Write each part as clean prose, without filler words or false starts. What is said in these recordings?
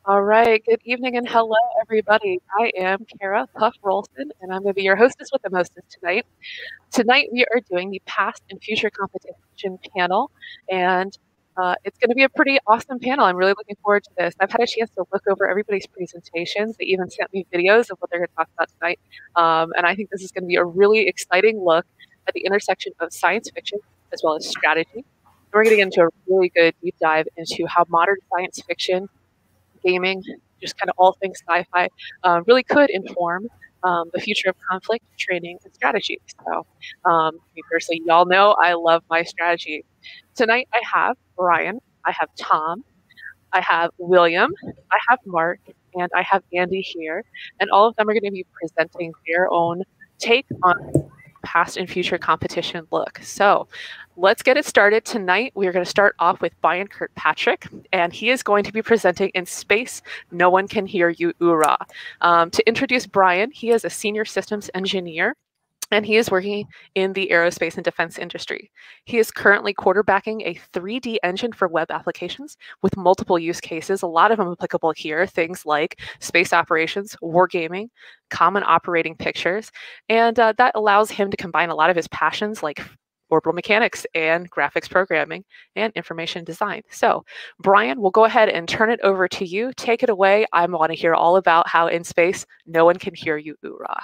All right, good evening and hello, everybody. I am Kara Puff Rolston, and I'm going to be your hostess with the mostest tonight. Tonight, we are doing the past and future competition panel, and it's going to be a pretty awesome panel. I'm really looking forward to this. I've had a chance to look over everybody's presentations. They even sent me videos of what they're going to talk about tonight, and I think this is going to be a really exciting look at the intersection of science fiction as well as strategy. And we're going to get into a really good deep dive into how modern science fiction, gaming, just kind of all things sci-fi, really could inform the future of conflict, training, and strategy. So, me personally, y'all know I love my strategy. Tonight I have Brian, I have Tom, I have William, I have Mark, and I have Andy here. And all of them are going to be presenting their own take on past and future competition look. So let's get it started. Tonight, we're going to start off with Brian Kirkpatrick, and he is going to be presenting In Space, No One Can Hear You, Oorah. To introduce Brian, he is a senior systems engineer, and he is working in the aerospace and defense industry. He is currently quarterbacking a 3D engine for web applications with multiple use cases, a lot of them applicable here, things like space operations, wargaming, common operating pictures, and that allows him to combine a lot of his passions like orbital mechanics and graphics programming and information design. So, Brian, we'll go ahead and turn it over to you. Take it away. I want to hear all about how in space, no one can hear you, Oorah.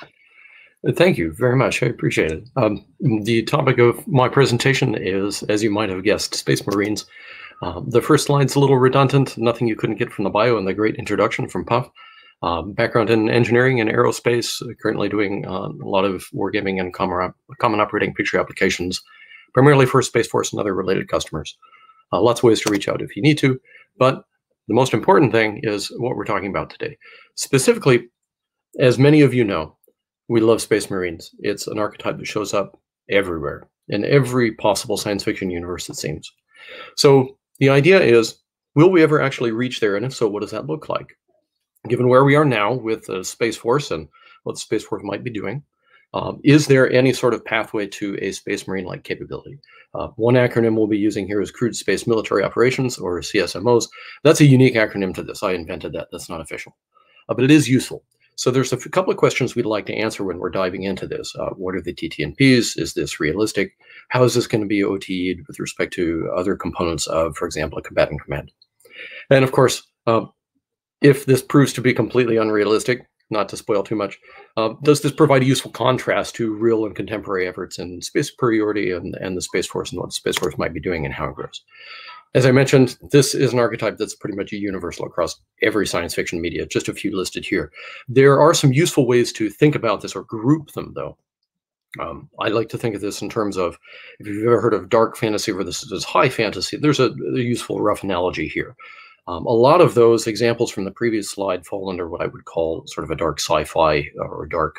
Thank you very much. I appreciate it. The topic of my presentation is, as you might have guessed, Space Marines. The first slide's a little redundant, nothing you couldn't get from the bio and the great introduction from Puff. Background in engineering and aerospace, currently doing a lot of wargaming and common operating picture applications, primarily for Space Force and other related customers. Lots of ways to reach out if you need to, but the most important thing is what we're talking about today. Specifically, as many of you know, we love Space Marines. It's an archetype that shows up everywhere, in every possible science fiction universe, it seems. So the idea is, will we ever actually reach there? And if so, what does that look like? Given where we are now with the Space Force and what the Space Force might be doing, is there any sort of pathway to a Space Marine-like capability? One acronym we'll be using here is Crude Space Military Operations, or CSMOs. That's a unique acronym to this. I invented that. That's not official. But it is useful. So there's a couple of questions we'd like to answer when we're diving into this. What are the TTNPs? Is this realistic? How is this going to be OTE'd with respect to other components of, for example, a combatant command? And of course, if this proves to be completely unrealistic, not to spoil too much, does this provide a useful contrast to real and contemporary efforts in space superiority and the Space Force and what the Space Force might be doing and how it grows? As I mentioned, this is an archetype that's pretty much a universal across every science fiction media, just a few listed here. There are some useful ways to think about this or group them, though. I like to think of this in terms of, if you've ever heard of dark fantasy versus high fantasy, there's a useful rough analogy here. A lot of those examples from the previous slide fall under what I would call sort of a dark sci-fi or dark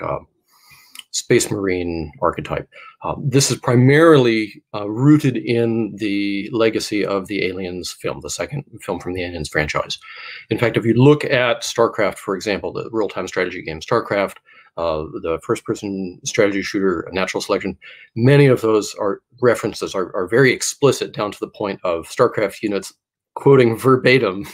Space Marine archetype. This is primarily rooted in the legacy of the Aliens film, the second film from the Aliens franchise. In fact, if you look at StarCraft, for example, the real-time strategy game StarCraft, the first-person strategy shooter, Natural Selection, many of those references are very explicit, down to the point of StarCraft units quoting verbatim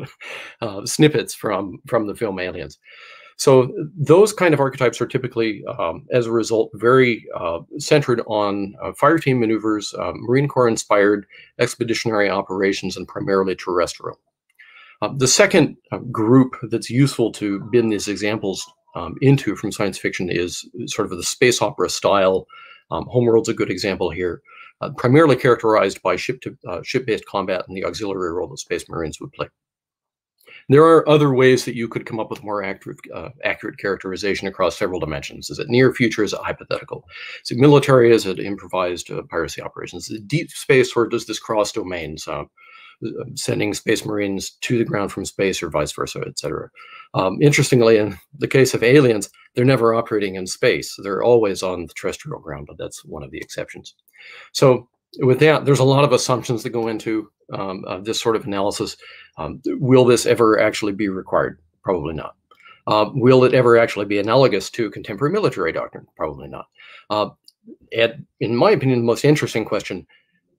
snippets from the film Aliens. So those kind of archetypes are typically, as a result, very centered on fireteam maneuvers, Marine Corps-inspired expeditionary operations, and primarily terrestrial. The second group that's useful to bin these examples into from science fiction is sort of the space opera style. Homeworld's a good example here, primarily characterized by ship-based combat and the auxiliary role that Space Marines would play. There are other ways that you could come up with more accurate characterization across several dimensions. Is it near future? Is it hypothetical? Is it military? Is it improvised piracy operations? Is it deep space, or does this cross domains, sending Space Marines to the ground from space or vice versa, etc.? Interestingly, in the case of Aliens, they're never operating in space. They're always on the terrestrial ground, but that's one of the exceptions. So with that, there's a lot of assumptions that go into this sort of analysis. Will this ever actually be required? Probably not. Will it ever actually be analogous to contemporary military doctrine? Probably not. In my opinion, the most interesting question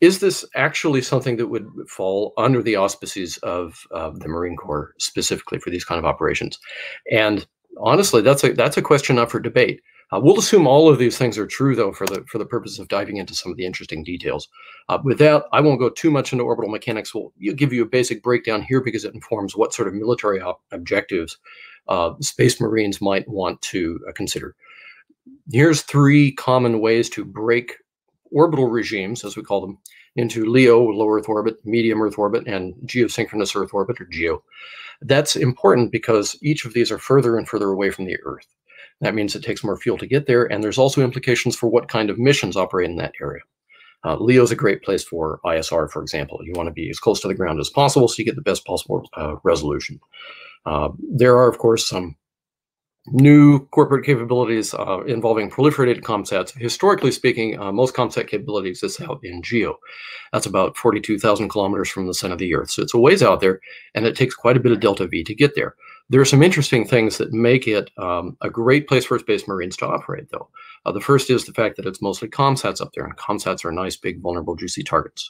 is this actually something that would fall under the auspices of the Marine Corps specifically for these kind of operations? And honestly, that's a question up for debate. We'll assume all of these things are true, though, for the purpose of diving into some of the interesting details. With that, I won't go too much into orbital mechanics. We'll give you a basic breakdown here because it informs what sort of military objectives Space Marines might want to consider. Here's 3 common ways to break orbital regimes, as we call them, into LEO, low Earth orbit, medium Earth orbit, and geosynchronous Earth orbit, or GEO. That's important because each of these are further and further away from the Earth. That means it takes more fuel to get there, and there's also implications for what kind of missions operate in that area. LEO is a great place for ISR, for example. You want to be as close to the ground as possible so you get the best possible resolution. There are, of course, some new corporate capabilities involving proliferated ComSats. Historically speaking, most ComSat capability exists out in GEO. That's about 42,000 kilometers from the center of the Earth. So it's a ways out there, and it takes quite a bit of delta V to get there. There are some interesting things that make it a great place for Space Marines to operate, though. The first is the fact that it's mostly ComSats up there, and ComSats are nice, big, vulnerable, juicy targets.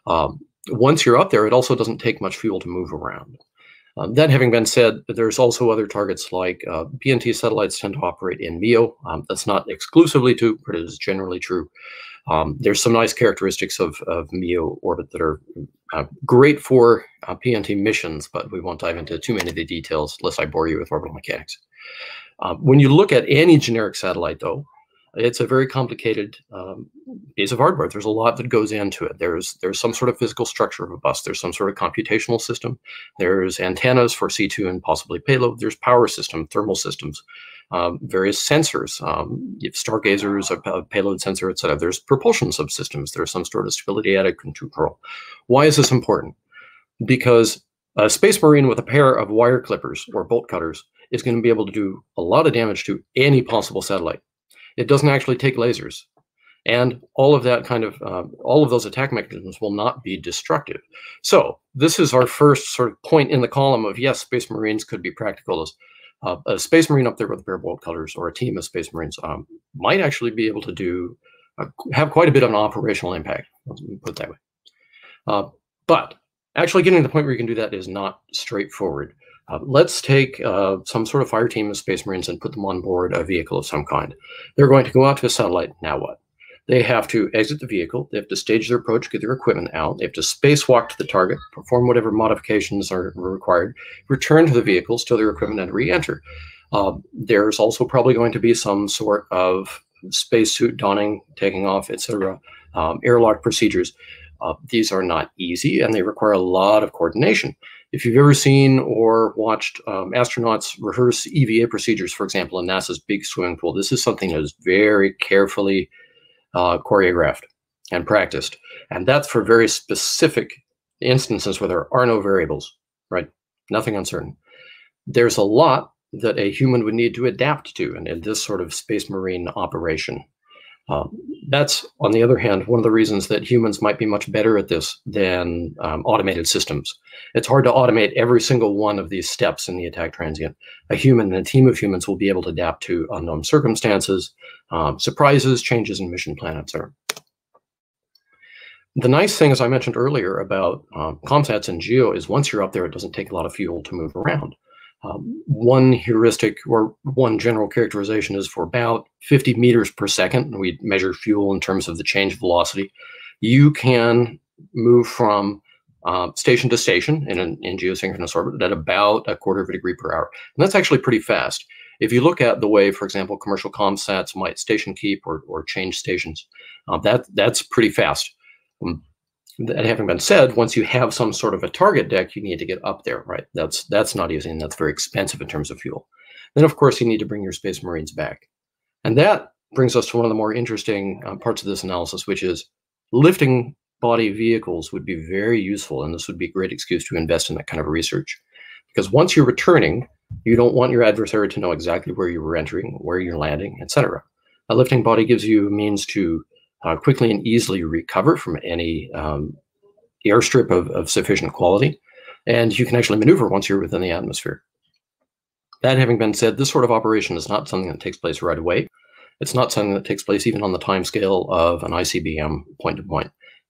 Once you're up there, it also doesn't take much fuel to move around. That having been said, there's also other targets like PNT satellites tend to operate in MEO. That's not exclusively true, but it is generally true. There's some nice characteristics of MEO orbit that are great for PNT missions, but we won't dive into too many of the details lest I bore you with orbital mechanics. When you look at any generic satellite, though, it's a very complicated piece of hardware. There's a lot that goes into it. There's some sort of physical structure of a bus. There's some sort of computational system. There's antennas for C2 and possibly payload. There's power system, thermal systems, various sensors, stargazers, a payload sensor, etc. There's propulsion subsystems. There's some sort of stability added control. Why is this important? Because a Space Marine with a pair of wire clippers or bolt cutters is going to be able to do a lot of damage to any possible satellite. It doesn't actually take lasers. And all of that kind of, all of those attack mechanisms will not be destructive. So this is our first sort of point in the column of, yes, Space Marines could be practical. As a Space Marine up there with a pair of bolt cutters or a team of Space Marines might actually be able to do, have quite a bit of an operational impact, let's put it that way. But actually getting to the point where you can do that is not straightforward. Let's take some sort of fire team of Space Marines and put them on board a vehicle of some kind. They're going to go out to a satellite. Now what? They have to exit the vehicle. They have to stage their approach, get their equipment out. They have to spacewalk to the target, perform whatever modifications are required, return to the vehicle, stow their equipment, and re-enter. There's also probably going to be some sort of spacesuit donning, taking off, etc., airlock procedures. These are not easy, and they require a lot of coordination. If you've ever seen or watched astronauts rehearse EVA procedures, for example, in NASA's big swimming pool, this is something that is very carefully choreographed and practiced. And that's for very specific instances where there are no variables, right? Nothing uncertain. There's a lot that a human would need to adapt to in this sort of Space Marine operation. That's, on the other hand, one of the reasons that humans might be much better at this than automated systems. It's hard to automate every single one of these steps in the attack transient. A human and a team of humans will be able to adapt to unknown circumstances, surprises, changes in mission plan, etc. The nice thing, as I mentioned earlier, about ComSats and GEO is once you're up there, it doesn't take a lot of fuel to move around. One heuristic or one general characterization is for about 50 meters per second, we measure fuel in terms of the change velocity, you can move from station to station in geosynchronous orbit at about 1/4 degree per hour. And that's actually pretty fast. If you look at the way, for example, commercial ComSats might station keep or change stations, that's pretty fast. That having been said, once you have some sort of a target deck, you need to get up there, right? That's not easy, and that's very expensive in terms of fuel. Then, of course, you need to bring your Space Marines back. And that brings us to one of the more interesting parts of this analysis, which is lifting body vehicles would be very useful, and this would be a great excuse to invest in that kind of research. Because once you're returning, you don't want your adversary to know exactly where you were entering, where you're landing, etc. A lifting body gives you a means to quickly and easily recover from any airstrip of sufficient quality, and you can actually maneuver once you're within the atmosphere. That having been said, this sort of operation is not something that takes place right away. It's not something that takes place even on the time scale of an ICBM point-to-point.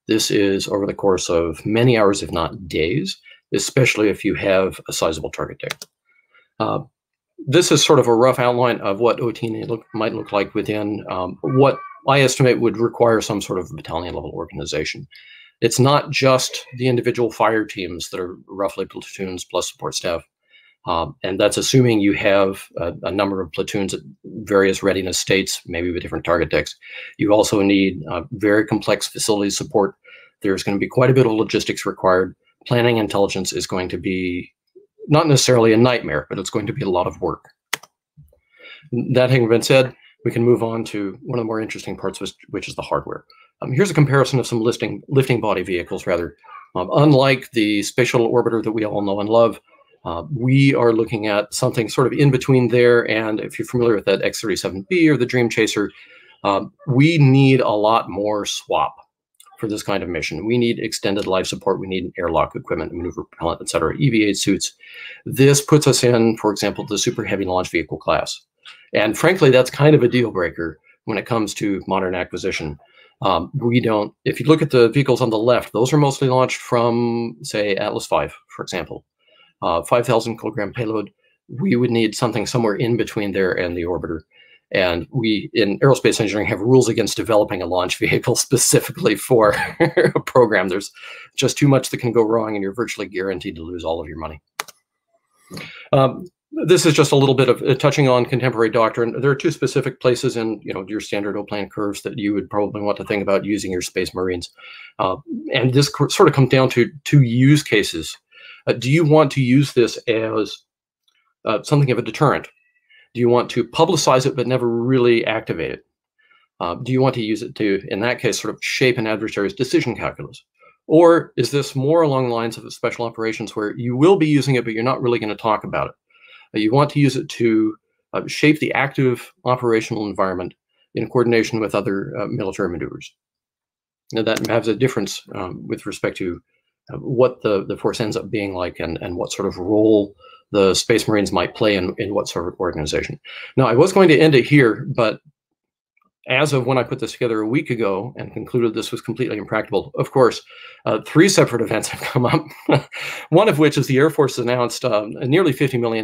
This is over the course of many hours, if not days, especially if you have a sizable target deck. This is sort of a rough outline of what OT might look like within what I estimate would require some sort of battalion level organization. It's not just the individual fire teams that are roughly platoons plus support staff. And that's assuming you have a number of platoons at various readiness states, maybe with different target decks. You also need very complex facility support. There's going to be quite a bit of logistics required. Planning intelligence is going to be not necessarily a nightmare, but it's going to be a lot of work. That having been said, we can move on to one of the more interesting parts, which is the hardware. Here's a comparison of some lifting body vehicles, rather. Unlike the space shuttle orbiter that we all know and love, we are looking at something sort of in between there. And if you're familiar with that X-37B or the Dream Chaser, we need a lot more swap for this kind of mission. We need extended life support. We need airlock equipment, maneuver propellant, et cetera, EVA suits. This puts us in, for example, the super heavy launch vehicle class. And frankly, that's kind of a deal breaker when it comes to modern acquisition. If you look at the vehicles on the left, those are mostly launched from, say, Atlas V, for example. 5,000 kilogram payload, we would need something somewhere in between there and the orbiter. And we, in aerospace engineering, have rules against developing a launch vehicle specifically for a program. There's just too much that can go wrong, and you're virtually guaranteed to lose all of your money. This is just a little bit of touching on contemporary doctrine. There are two specific places in your standard O-plan curves that you would probably want to think about using your Space Marines. And this sort of comes down to two use cases. Do you want to use this as something of a deterrent? Do you want to publicize it but never really activate it? Do you want to use it to, in that case, sort of shape an adversary's decision calculus? Or is this more along the lines of special operations where you will be using it, but you're not really going to talk about it? You want to use it to shape the active operational environment in coordination with other military maneuvers. Now, that has a difference with respect to what the force ends up being like and what sort of role the Space Marines might play in what sort of organization. Now, I was going to end it here, but as of when I put this together a week ago and concluded this was completely impractical, of course, three separate events have come up. One of which is the Air Force announced nearly $50 million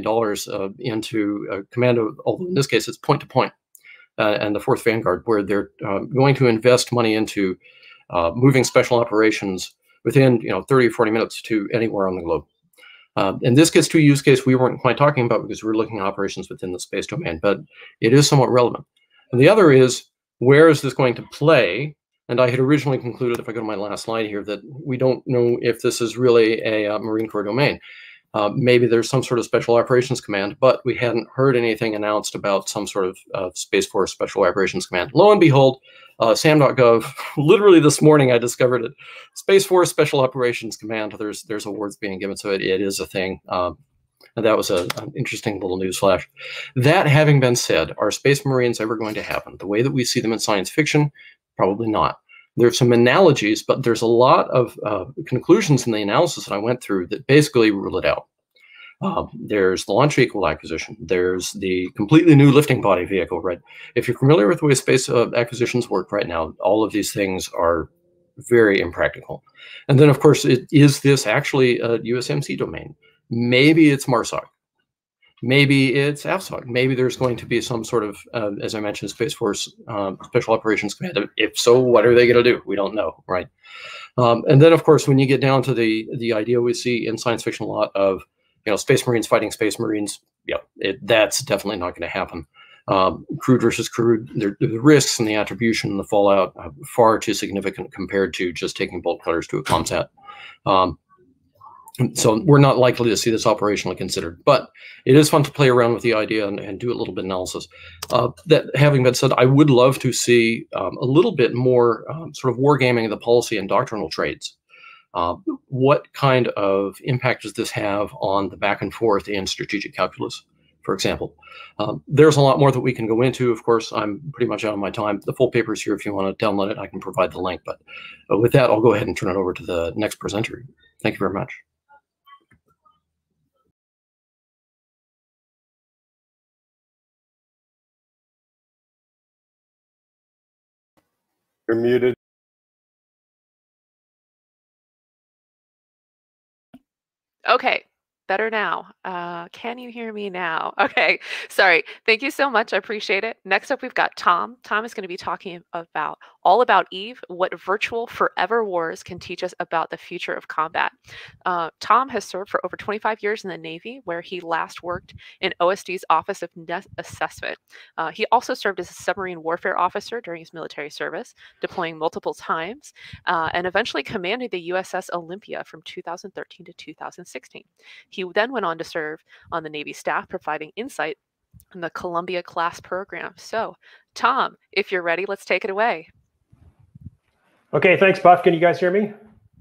into commando, although in this case it's point-to-point, and the 4th Vanguard, where they're going to invest money into moving special operations within 30 or 40 minutes to anywhere on the globe. And this gets to a use case we weren't quite talking about because we're looking at operations within the space domain, but it is somewhat relevant. And the other is, where is this going to play? And I had originally concluded, if I go to my last slide here, that we don't know if this is really a Marine Corps domain. Maybe there's some sort of Special Operations Command, but we hadn't heard anything announced about some sort of Space Force Special Operations Command. Lo and behold, SAM.gov, literally this morning I discovered it. Space Force Special Operations Command, there's awards being given, so it is a thing. And that was an interesting little news flash. That having been said, are Space Marines ever going to happen? The way that we see them in science fiction, probably not. There's some analogies, but there's a lot of conclusions in the analysis that I went through that basically rule it out. There's the launch vehicle acquisition. There's the completely new lifting body vehicle, right? If you're familiar with the way space acquisitions work right now, all of these things are very impractical. And then, of course, is this actually a USMC domain? Maybe it's MARSOC. Maybe it's AFSOC. Maybe there's going to be some sort of, as I mentioned, Space Force Special Operations Command. If so, what are they going to do? We don't know, right? And then, of course, when you get down to the idea we see in science fiction a lot of, Space Marines fighting Space Marines, that's definitely not going to happen. Crude versus crude, the risks and the attribution and the fallout are far too significant compared to just taking bolt cutters to a COMSAT. So we're not likely to see this operationally considered, but it is fun to play around with the idea and do a little bit of analysis. That having been said, I would love to see a little bit more sort of wargaming of the policy and doctrinal trades. What kind of impact does this have on the back and forth in strategic calculus, for example? There's a lot more that we can go into. Of course, I'm pretty much out of my time. The full paper is here. If you want to download it, I can provide the link. But with that, I'll go ahead and turn it over to the next presenter. Thank you very much. You're muted. Okay, better now. Can you hear me now? Okay, sorry. Thank you so much. I appreciate it. Next up, we've got Tom. Tom is going to be talking about all about EVE, what virtual forever wars can teach us about the future of combat. Tom has served for over 25 years in the Navy, where he last worked in OSD's Office of Net Assessment. He also served as a submarine warfare officer during his military service, deploying multiple times, and eventually commanded the USS Olympia from 2013 to 2016. He then went on to serve on the Navy staff, providing insight in the Columbia-class program. So, Tom, if you're ready, let's take it away. Okay, thanks, Buff. Can you guys hear me?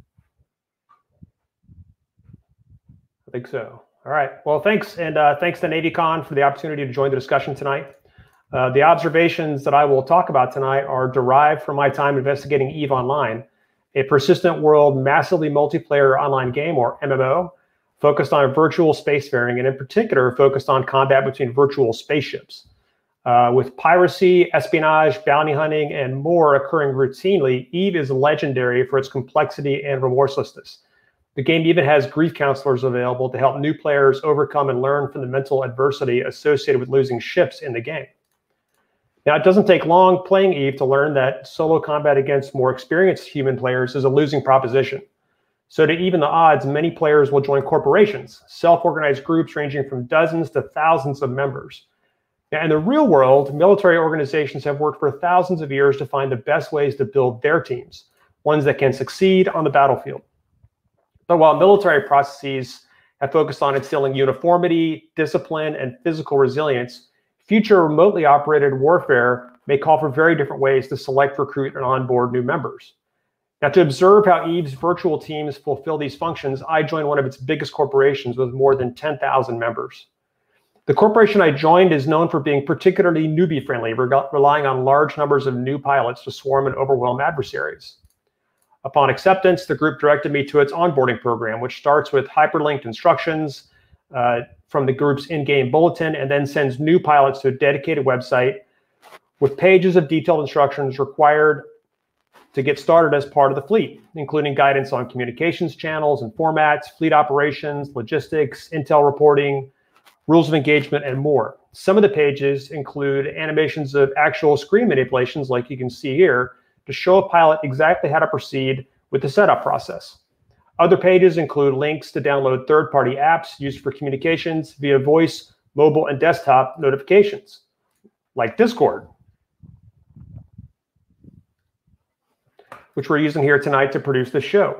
I think so. All right. Well, thanks, and thanks to NavyCon for the opportunity to join the discussion tonight. The observations that I will talk about tonight are derived from my time investigating EVE Online, a persistent world, massively multiplayer online game, or MMO, focused on virtual spacefaring, and in particular, focused on combat between virtual spaceships. With piracy, espionage, bounty hunting, and more occurring routinely, EVE is legendary for its complexity and remorselessness. The game even has grief counselors available to help new players overcome and learn from the mental adversity associated with losing ships in the game. Now, it doesn't take long playing EVE to learn that solo combat against more experienced human players is a losing proposition. So to even the odds, many players will join corporations, self-organized groups ranging from dozens to thousands of members. Now, in the real world, military organizations have worked for thousands of years to find the best ways to build their teams, ones that can succeed on the battlefield. But while military processes have focused on instilling uniformity, discipline, and physical resilience, future remotely operated warfare may call for very different ways to select, recruit, and onboard new members. Now, to observe how EVE's virtual teams fulfill these functions, I joined one of its biggest corporations with more than 10,000 members. The corporation I joined is known for being particularly newbie-friendly, relying on large numbers of new pilots to swarm and overwhelm adversaries. Upon acceptance, the group directed me to its onboarding program, which starts with hyperlinked instructions from the group's in-game bulletin and then sends new pilots to a dedicated website with pages of detailed instructions required to get started as part of the fleet, including guidance on communications channels and formats, fleet operations, logistics, intel reporting, rules of engagement, and more. Some of the pages include animations of actual screen manipulations, like you can see here, to show a pilot exactly how to proceed with the setup process. Other pages include links to download third-party apps used for communications via voice, mobile, and desktop notifications, like Discord, which we're using here tonight to produce this show.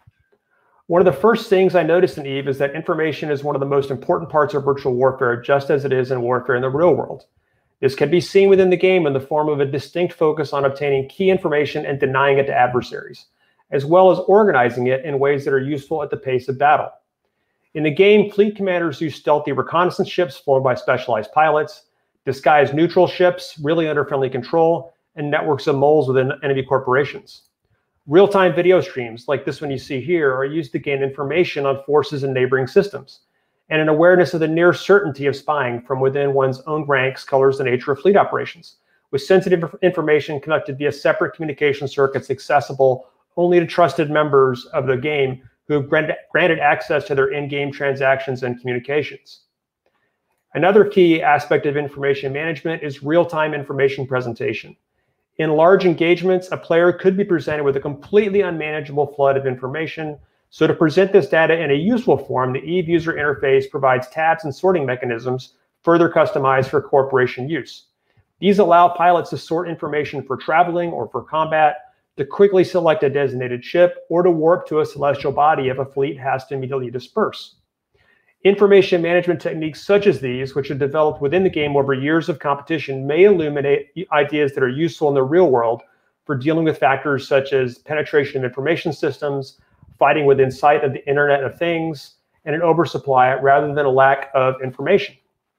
One of the first things I noticed in EVE is that information is one of the most important parts of virtual warfare, just as it is in warfare in the real world. This can be seen within the game in the form of a distinct focus on obtaining key information and denying it to adversaries, as well as organizing it in ways that are useful at the pace of battle. In the game, fleet commanders use stealthy reconnaissance ships flown by specialized pilots, disguised neutral ships really under friendly control, and networks of moles within enemy corporations. Real-time video streams, like this one you see here, are used to gain information on forces in neighboring systems, and an awareness of the near certainty of spying from within one's own ranks colors the nature of fleet operations, with sensitive information conducted via separate communication circuits accessible only to trusted members of the game who have granted access to their in-game transactions and communications. Another key aspect of information management is real-time information presentation. In large engagements, a player could be presented with a completely unmanageable flood of information. So to present this data in a useful form, the EVE user interface provides tabs and sorting mechanisms further customized for corporation use. These allow pilots to sort information for traveling or for combat, to quickly select a designated ship, or to warp to a celestial body if a fleet has to immediately disperse. Information management techniques such as these, which are developed within the game over years of competition, may illuminate ideas that are useful in the real world for dealing with factors such as penetration of information systems, fighting within sight of the Internet of Things, and an oversupply rather than a lack of information.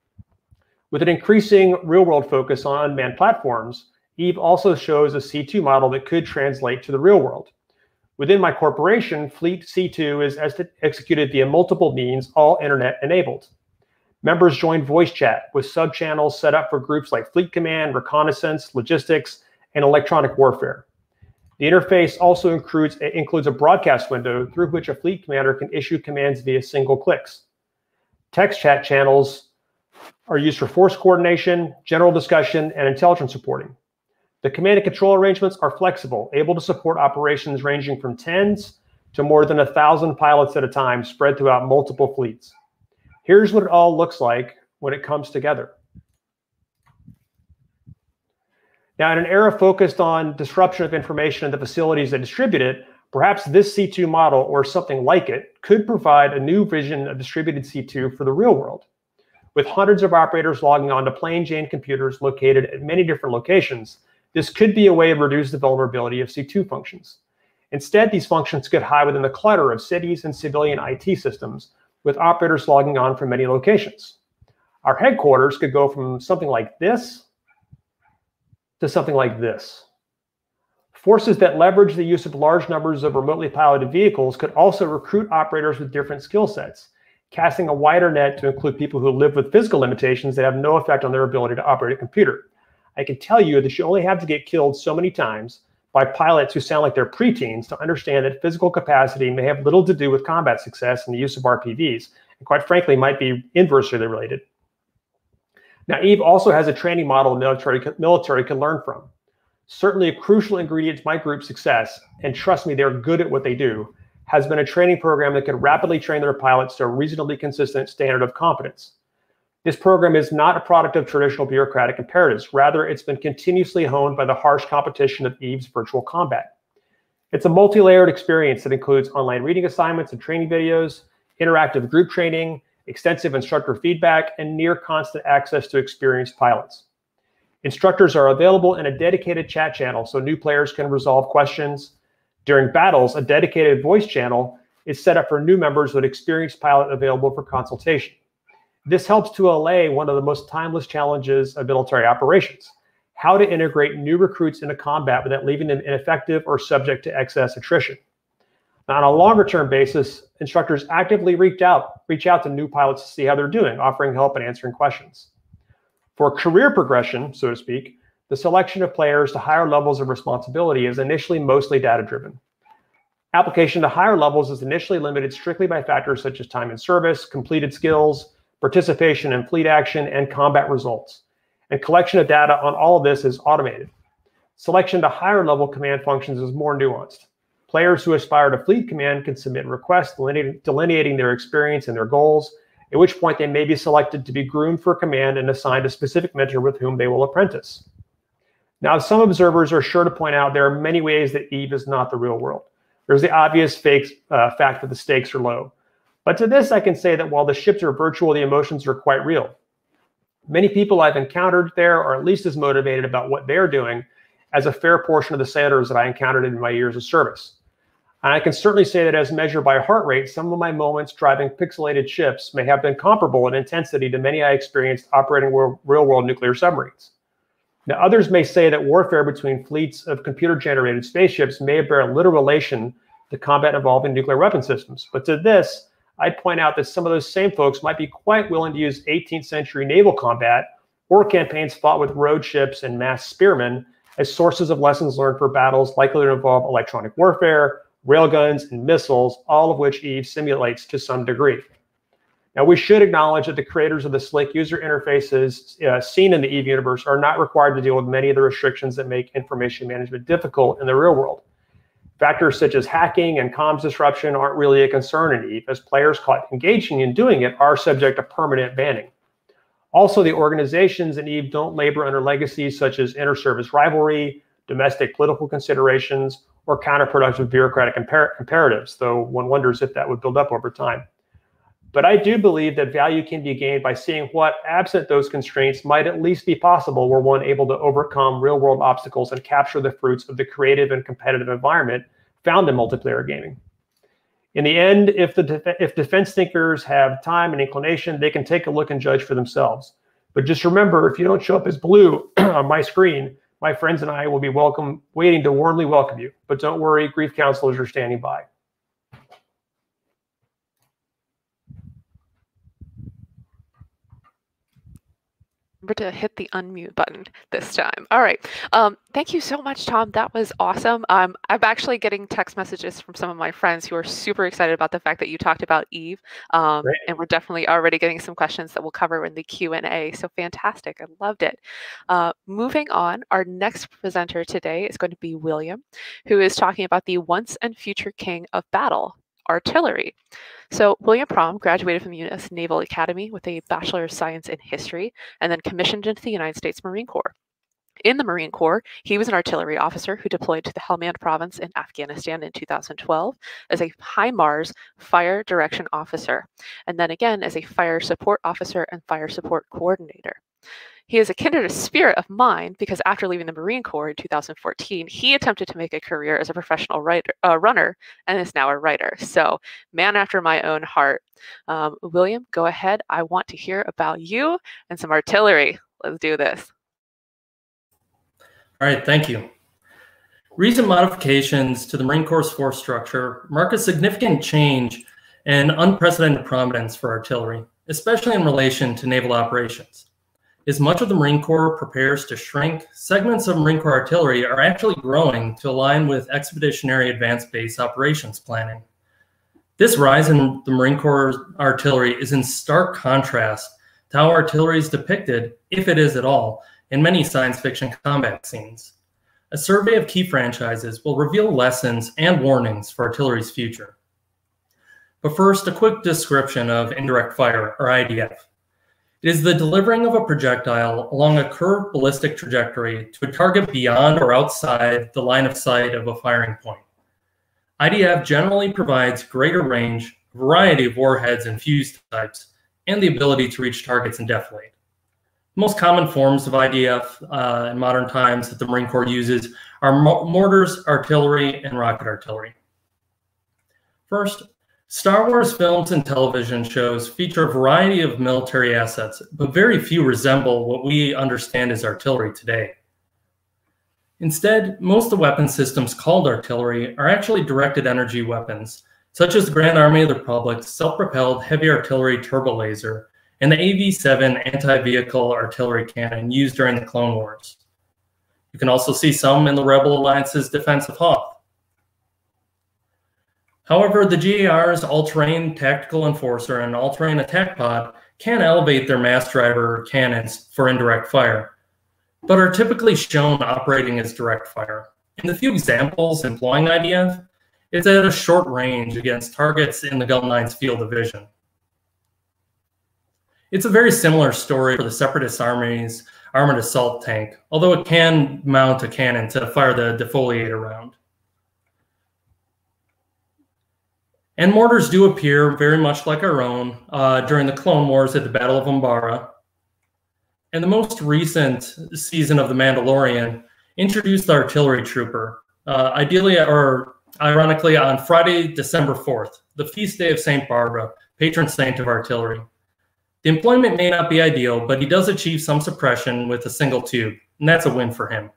With an increasing real-world focus on unmanned platforms, EVE also shows a C2 model that could translate to the real world. Within my corporation, Fleet C2 is executed via multiple means, all internet enabled. Members join voice chat with sub-channels set up for groups like Fleet Command, Reconnaissance, Logistics, and Electronic Warfare. The interface also includes a broadcast window through which a fleet commander can issue commands via single clicks. Text chat channels are used for force coordination, general discussion, and intelligence reporting. The command and control arrangements are flexible, able to support operations ranging from tens to more than 1,000 pilots at a time spread throughout multiple fleets. Here's what it all looks like when it comes together. Now, in an era focused on disruption of information in the facilities that distribute it, perhaps this C2 model or something like it could provide a new vision of distributed C2 for the real world. With hundreds of operators logging on to plain Jane computers located at many different locations, this could be a way to reduce the vulnerability of C2 functions. Instead, these functions could hide within the clutter of cities and civilian IT systems, with operators logging on from many locations. Our headquarters could go from something like this to something like this. Forces that leverage the use of large numbers of remotely piloted vehicles could also recruit operators with different skill sets, casting a wider net to include people who live with physical limitations that have no effect on their ability to operate a computer. I can tell you that you only have to get killed so many times by pilots who sound like they're preteens to understand that physical capacity may have little to do with combat success and the use of RPVs, and quite frankly, might be inversely related. Now, Eve also has a training model the military can learn from. Certainly a crucial ingredient to my group's success, and trust me, they're good at what they do, has been a training program that can rapidly train their pilots to a reasonably consistent standard of competence. This program is not a product of traditional bureaucratic imperatives. Rather, it's been continuously honed by the harsh competition of Eve's virtual combat. It's a multi-layered experience that includes online reading assignments and training videos, interactive group training, extensive instructor feedback, and near constant access to experienced pilots. Instructors are available in a dedicated chat channel so new players can resolve questions. During battles, a dedicated voice channel is set up for new members with experienced pilot available for consultation. This helps to allay one of the most timeless challenges of military operations: how to integrate new recruits into combat without leaving them ineffective or subject to excess attrition. Now, on a longer-term basis, instructors actively reach out to new pilots to see how they're doing, offering help and answering questions. For career progression, so to speak, the selection of players to higher levels of responsibility is initially mostly data-driven. Application to higher levels is initially limited strictly by factors such as time in service, completed skills, participation in fleet action, and combat results. And collection of data on all of this is automated. Selection to higher level command functions is more nuanced. Players who aspire to fleet command can submit requests delineating their experience and their goals, at which point they may be selected to be groomed for command and assigned a specific mentor with whom they will apprentice. Now, some observers are sure to point out there are many ways that Eve is not the real world. There's the obvious fact that the stakes are low. But to this, I can say that while the ships are virtual, the emotions are quite real. Many people I've encountered there are at least as motivated about what they're doing as a fair portion of the sailors that I encountered in my years of service. And I can certainly say that as measured by heart rate, some of my moments driving pixelated ships may have been comparable in intensity to many I experienced operating real-world nuclear submarines. Now, others may say that warfare between fleets of computer-generated spaceships may bear little relation to combat involving nuclear weapon systems. But to this, I'd point out that some of those same folks might be quite willing to use 18th century naval combat or campaigns fought with road ships and mass spearmen as sources of lessons learned for battles likely to involve electronic warfare, railguns, and missiles, all of which Eve simulates to some degree. Now, we should acknowledge that the creators of the slick user interfaces seen in the Eve universe are not required to deal with many of the restrictions that make information management difficult in the real world. Factors such as hacking and comms disruption aren't really a concern in Eve, as players caught engaging in doing it are subject to permanent banning. Also, the organizations in Eve don't labor under legacies such as inter-service rivalry, domestic political considerations, or counterproductive bureaucratic imperatives, though one wonders if that would build up over time. But I do believe that value can be gained by seeing what, absent those constraints, might at least be possible were one able to overcome real-world obstacles and capture the fruits of the creative and competitive environment found in multiplayer gaming. In the end, if defense thinkers have time and inclination, they can take a look and judge for themselves. But just remember, if you don't show up as blue on my screen, my friends and I will be waiting to warmly welcome you. But don't worry, grief counselors are standing by. Remember to hit the unmute button this time. All right. Thank you so much, Tom. That was awesome. I'm actually getting text messages from some of my friends who are super excited about the fact that you talked about Eve. And we're definitely already getting some questions that we'll cover in the Q&A. So fantastic. I loved it. Moving on, our next presenter today is going to be William, who is talking about the once and future king of battle, artillery. So William Prom graduated from the U.S. Naval Academy with a Bachelor of Science in History and then commissioned into the United States Marine Corps. In the Marine Corps, he was an artillery officer who deployed to the Helmand province in Afghanistan in 2012 as a HIMARS fire direction officer, and then again as a fire support officer and fire support coordinator. He is a kindred spirit of mine because after leaving the Marine Corps in 2014, he attempted to make a career as a professional runner and is now a writer. So, man after my own heart. William, go ahead. I want to hear about you and some artillery. Let's do this. All right, thank you. Recent modifications to the Marine Corps force structure mark a significant change and unprecedented prominence for artillery, especially in relation to naval operations. As much of the Marine Corps prepares to shrink, segments of Marine Corps artillery are actually growing to align with expeditionary advanced base operations planning. This rise in the Marine Corps artillery is in stark contrast to how artillery is depicted, if it is at all, in many science fiction combat scenes. A survey of key franchises will reveal lessons and warnings for artillery's future. But first, a quick description of indirect fire, or IDF. It is the delivering of a projectile along a curved ballistic trajectory to a target beyond or outside the line of sight of a firing point. IDF generally provides greater range, a variety of warheads and fuse types, and the ability to reach targets and deflate. Most common forms of IDF in modern times that the Marine Corps uses are mortars, artillery, and rocket artillery. First, Star Wars films and television shows feature a variety of military assets, but very few resemble what we understand as artillery today. Instead, most of the weapon systems called artillery are actually directed energy weapons, such as the Grand Army of the Republic's self-propelled heavy artillery turbo laser and the AV-7 anti-vehicle artillery cannon used during the Clone Wars. You can also see some in the Rebel Alliance's defensive Hawk. However, the GAR's all-terrain tactical enforcer and all-terrain attack pod can elevate their mass driver cannons for indirect fire, but are typically shown operating as direct fire. In the few examples employing IDF, it's at a short range against targets in the gun line's field of vision. It's a very similar story for the Separatist Army's armored assault tank, although it can mount a cannon to fire the defoliator round. And mortars do appear very much like our own during the Clone Wars at the Battle of Umbara. And the most recent season of The Mandalorian introduced the artillery trooper, ironically on Friday, December 4th, the feast day of St. Barbara, patron saint of artillery. The employment may not be ideal, but he does achieve some suppression with a single tube, and that's a win for him.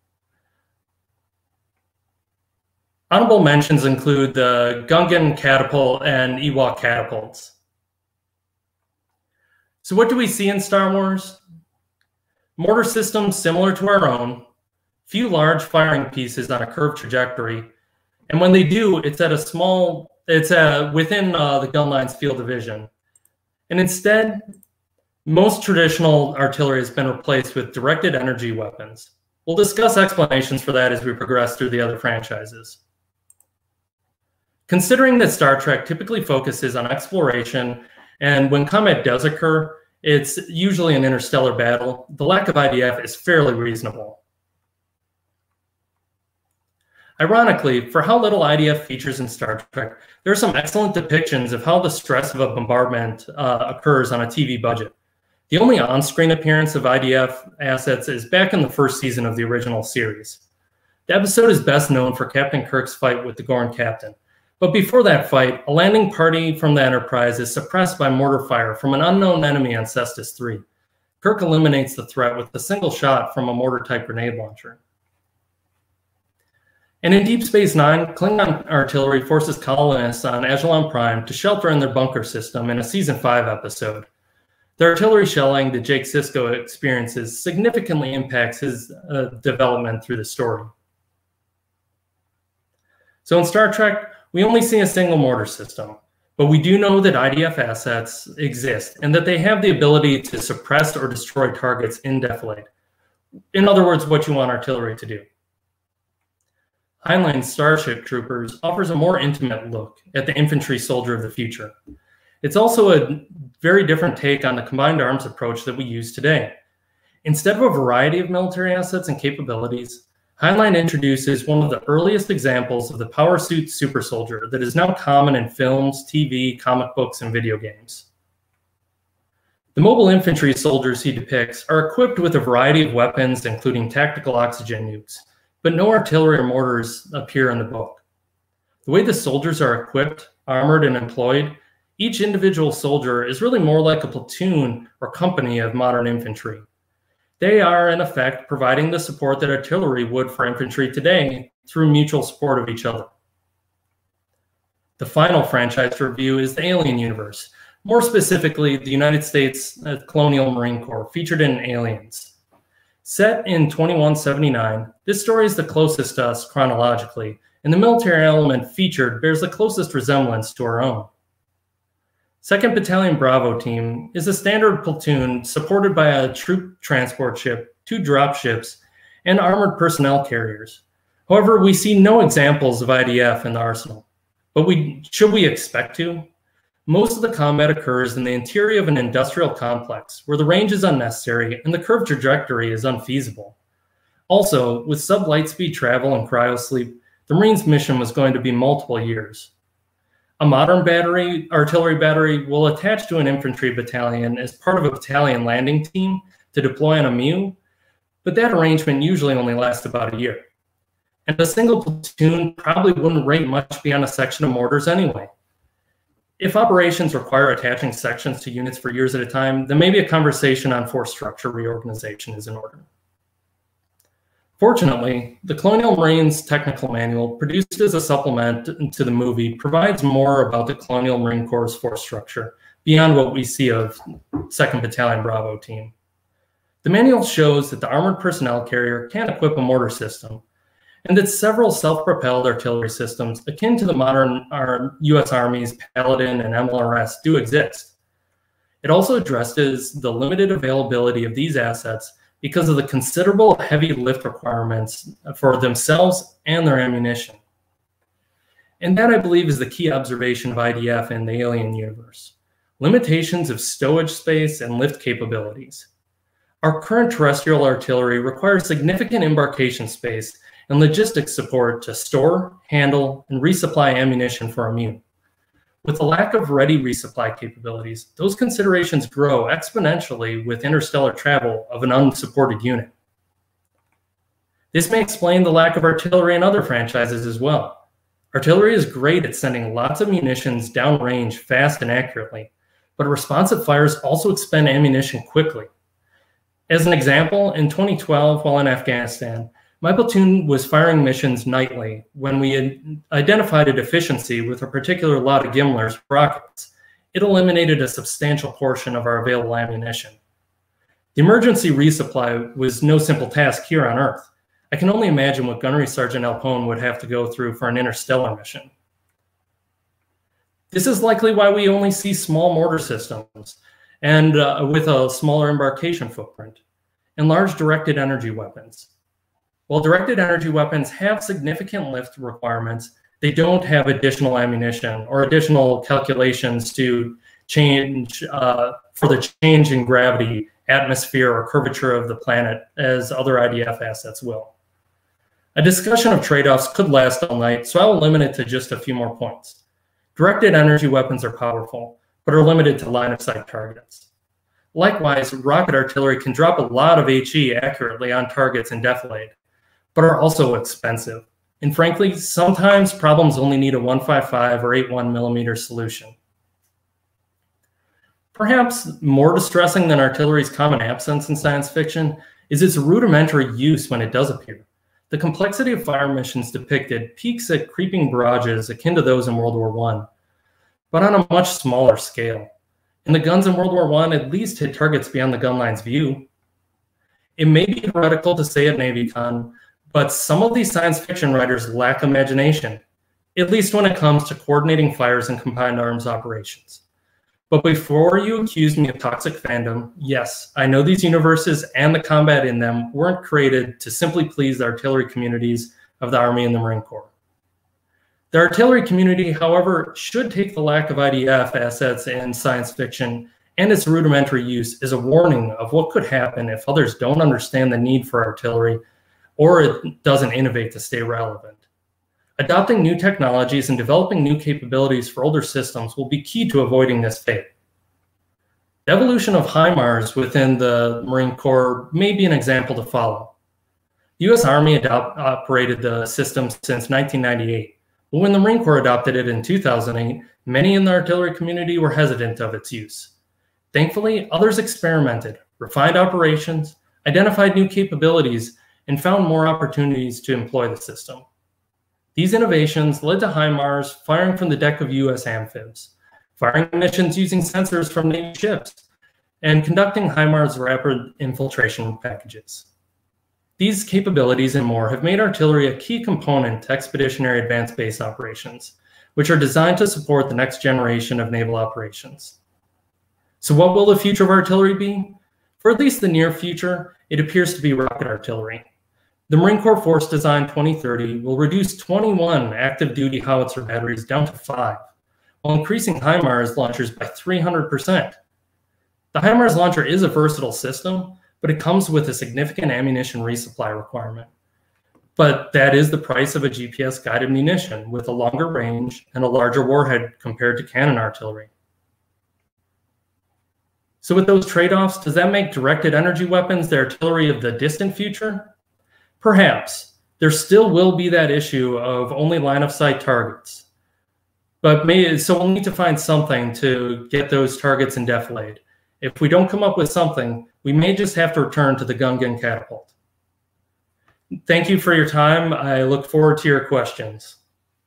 Honorable mentions include the Gungan catapult and Ewok catapults. So what do we see in Star Wars? Mortar systems similar to our own, few large firing pieces on a curved trajectory, and when they do, it's at a small, within the gun line's field of vision. And instead, most traditional artillery has been replaced with directed energy weapons. We'll discuss explanations for that as we progress through the other franchises. Considering that Star Trek typically focuses on exploration, and when combat does occur, it's usually an interstellar battle, the lack of IDF is fairly reasonable. Ironically, for how little IDF features in Star Trek, there are some excellent depictions of how the stress of a bombardment occurs on a TV budget. The only on-screen appearance of IDF assets is back in the first season of the original series. The episode is best known for Captain Kirk's fight with the Gorn captain. But before that fight, a landing party from the Enterprise is suppressed by mortar fire from an unknown enemy on Cestus 3. Kirk eliminates the threat with a single shot from a mortar-type grenade launcher. And in Deep Space Nine, Klingon artillery forces colonists on Ajalon Prime to shelter in their bunker system in a Season 5 episode. The artillery shelling that Jake Sisko experiences significantly impacts his development through the story. So in Star Trek, we only see a single mortar system, but we do know that IDF assets exist and that they have the ability to suppress or destroy targets in defilade. In other words, what you want artillery to do. Heinlein's Starship Troopers offers a more intimate look at the infantry soldier of the future. It's also a very different take on the combined arms approach that we use today. Instead of a variety of military assets and capabilities, Heinlein introduces one of the earliest examples of the power suit super soldier that is now common in films, TV, comic books, and video games. The mobile infantry soldiers he depicts are equipped with a variety of weapons, including tactical oxygen nukes, but no artillery or mortars appear in the book. The way the soldiers are equipped, armored, and employed, each individual soldier is really more like a platoon or company of modern infantry. They are, in effect, providing the support that artillery would for infantry today through mutual support of each other. The final franchise to review is the Alien universe, more specifically, the United States Colonial Marine Corps, featured in Aliens. Set in 2179, this story is the closest to us chronologically, and the military element featured bears the closest resemblance to our own. 2nd Battalion Bravo Team is a standard platoon supported by a troop transport ship, 2 drop ships, and armored personnel carriers. However, we see no examples of IDF in the arsenal. But should we expect to? Most of the combat occurs in the interior of an industrial complex where the range is unnecessary and the curved trajectory is unfeasible. Also, with sub-light speed travel and cryosleep, the Marines' mission was going to be multiple years. A modern artillery battery will attach to an infantry battalion as part of a battalion landing team to deploy on a MEU, but that arrangement usually only lasts about a year. And a single platoon probably wouldn't rate much beyond a section of mortars anyway. If operations require attaching sections to units for years at a time, then maybe a conversation on force structure reorganization is in order. Fortunately, the Colonial Marines Technical Manual, produced as a supplement to the movie, provides more about the Colonial Marine Corps' force structure beyond what we see of 2nd Battalion Bravo Team. The manual shows that the armored personnel carrier can equip a mortar system, and that several self-propelled artillery systems akin to the modern U.S. Army's Paladin and MLRS do exist. It also addresses the limited availability of these assets because of the considerable heavy lift requirements for themselves and their ammunition. And that, I believe, is the key observation of IDF in the Alien universe: limitations of stowage space and lift capabilities. Our current terrestrial artillery requires significant embarkation space and logistics support to store, handle, and resupply ammunition for a MEU. With the lack of ready resupply capabilities, those considerations grow exponentially with interstellar travel of an unsupported unit. This may explain the lack of artillery in other franchises as well. Artillery is great at sending lots of munitions downrange fast and accurately, but responsive fires also expend ammunition quickly. As an example, in 2012, while in Afghanistan, my platoon was firing missions nightly when we had identified a deficiency with a particular lot of Gimler's rockets. It eliminated a substantial portion of our available ammunition. The emergency resupply was no simple task here on Earth. I can only imagine what Gunnery Sergeant Alpone would have to go through for an interstellar mission. This is likely why we only see small mortar systems and with a smaller embarkation footprint, and large directed energy weapons. While directed energy weapons have significant lift requirements, they don't have additional ammunition or additional calculations to change for the change in gravity, atmosphere, or curvature of the planet as other IDF assets will. A discussion of trade-offs could last all night, so I will limit it to just a few more points. Directed energy weapons are powerful, but are limited to line-of-sight targets. Likewise, rocket artillery can drop a lot of HE accurately on targets in defilade, but are also expensive. And frankly, sometimes problems only need a 155 or 81 millimeter solution. Perhaps more distressing than artillery's common absence in science fiction is its rudimentary use when it does appear. The complexity of fire missions depicted peaks at creeping barrages akin to those in World War I, but on a much smaller scale. and the guns in World War I at least hit targets beyond the gun line's view. It may be heretical to say at NavyCon, but some of these science fiction writers lack imagination, at least when it comes to coordinating fires and combined arms operations. But before you accuse me of toxic fandom, yes, I know these universes and the combat in them weren't created to simply please the artillery communities of the Army and the Marine Corps. The artillery community, however, should take the lack of IDF assets in science fiction and its rudimentary use as a warning of what could happen if others don't understand the need for artillery or it doesn't innovate to stay relevant. Adopting new technologies and developing new capabilities for older systems will be key to avoiding this fate. The evolution of HIMARS within the Marine Corps may be an example to follow. The U.S. Army operated the system since 1998, but when the Marine Corps adopted it in 2008, many in the artillery community were hesitant of its use. Thankfully, others experimented, refined operations, identified new capabilities, and found more opportunities to employ the system. These innovations led to HIMARS firing from the deck of U.S. amphibs, firing missions using sensors from Navy ships, and conducting HIMARS rapid infiltration packages. These capabilities and more have made artillery a key component to expeditionary advanced base operations, which are designed to support the next generation of naval operations. So what will the future of artillery be? For at least the near future, it appears to be rocket artillery. The Marine Corps Force Design 2030 will reduce 21 active duty howitzer batteries down to 5, while increasing HIMARS launchers by 300%. The HIMARS launcher is a versatile system, but it comes with a significant ammunition resupply requirement. But that is the price of a GPS-guided munition with a longer range and a larger warhead compared to cannon artillery. So with those trade-offs, does that make directed energy weapons the artillery of the distant future? Perhaps. There still will be that issue of only line-of-sight targets. So we'll need to find something to get those targets in defilade. If we don't come up with something, we may just have to return to the Gungan catapult. Thank you for your time. I look forward to your questions.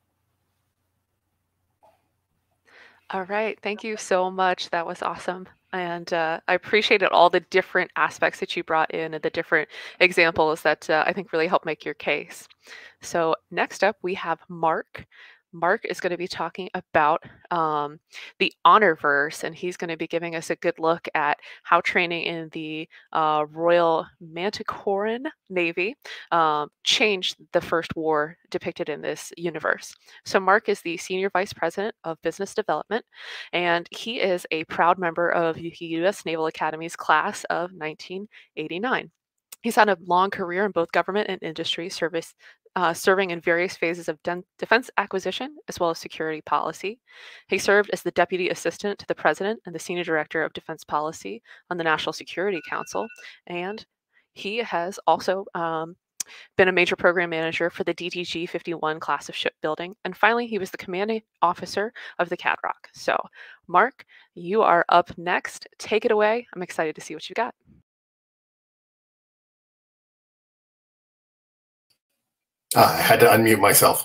All right, thank you so much. That was awesome. And I appreciated all the different aspects that you brought in and the different examples that I think really help make your case. So next up, we have Mark. Mark is going to be talking about the Honorverse, and he's going to be giving us a good look at how training in the Royal Manticoran Navy changed the first war depicted in this universe. So Mark is the Senior Vice President of Business Development, and he is a proud member of the U.S. Naval Academy's class of 1989. He's had a long career in both government and industry service, serving in various phases of defense acquisition as well as security policy. He served as the Deputy Assistant to the President and the Senior Director of Defense Policy on the National Security Council, and he has also been a major program manager for the DTG-51 class of shipbuilding, and finally he was the commanding officer of the Cadrock. So Mark, you are up next. Take it away. I'm excited to see what you got. I had to unmute myself.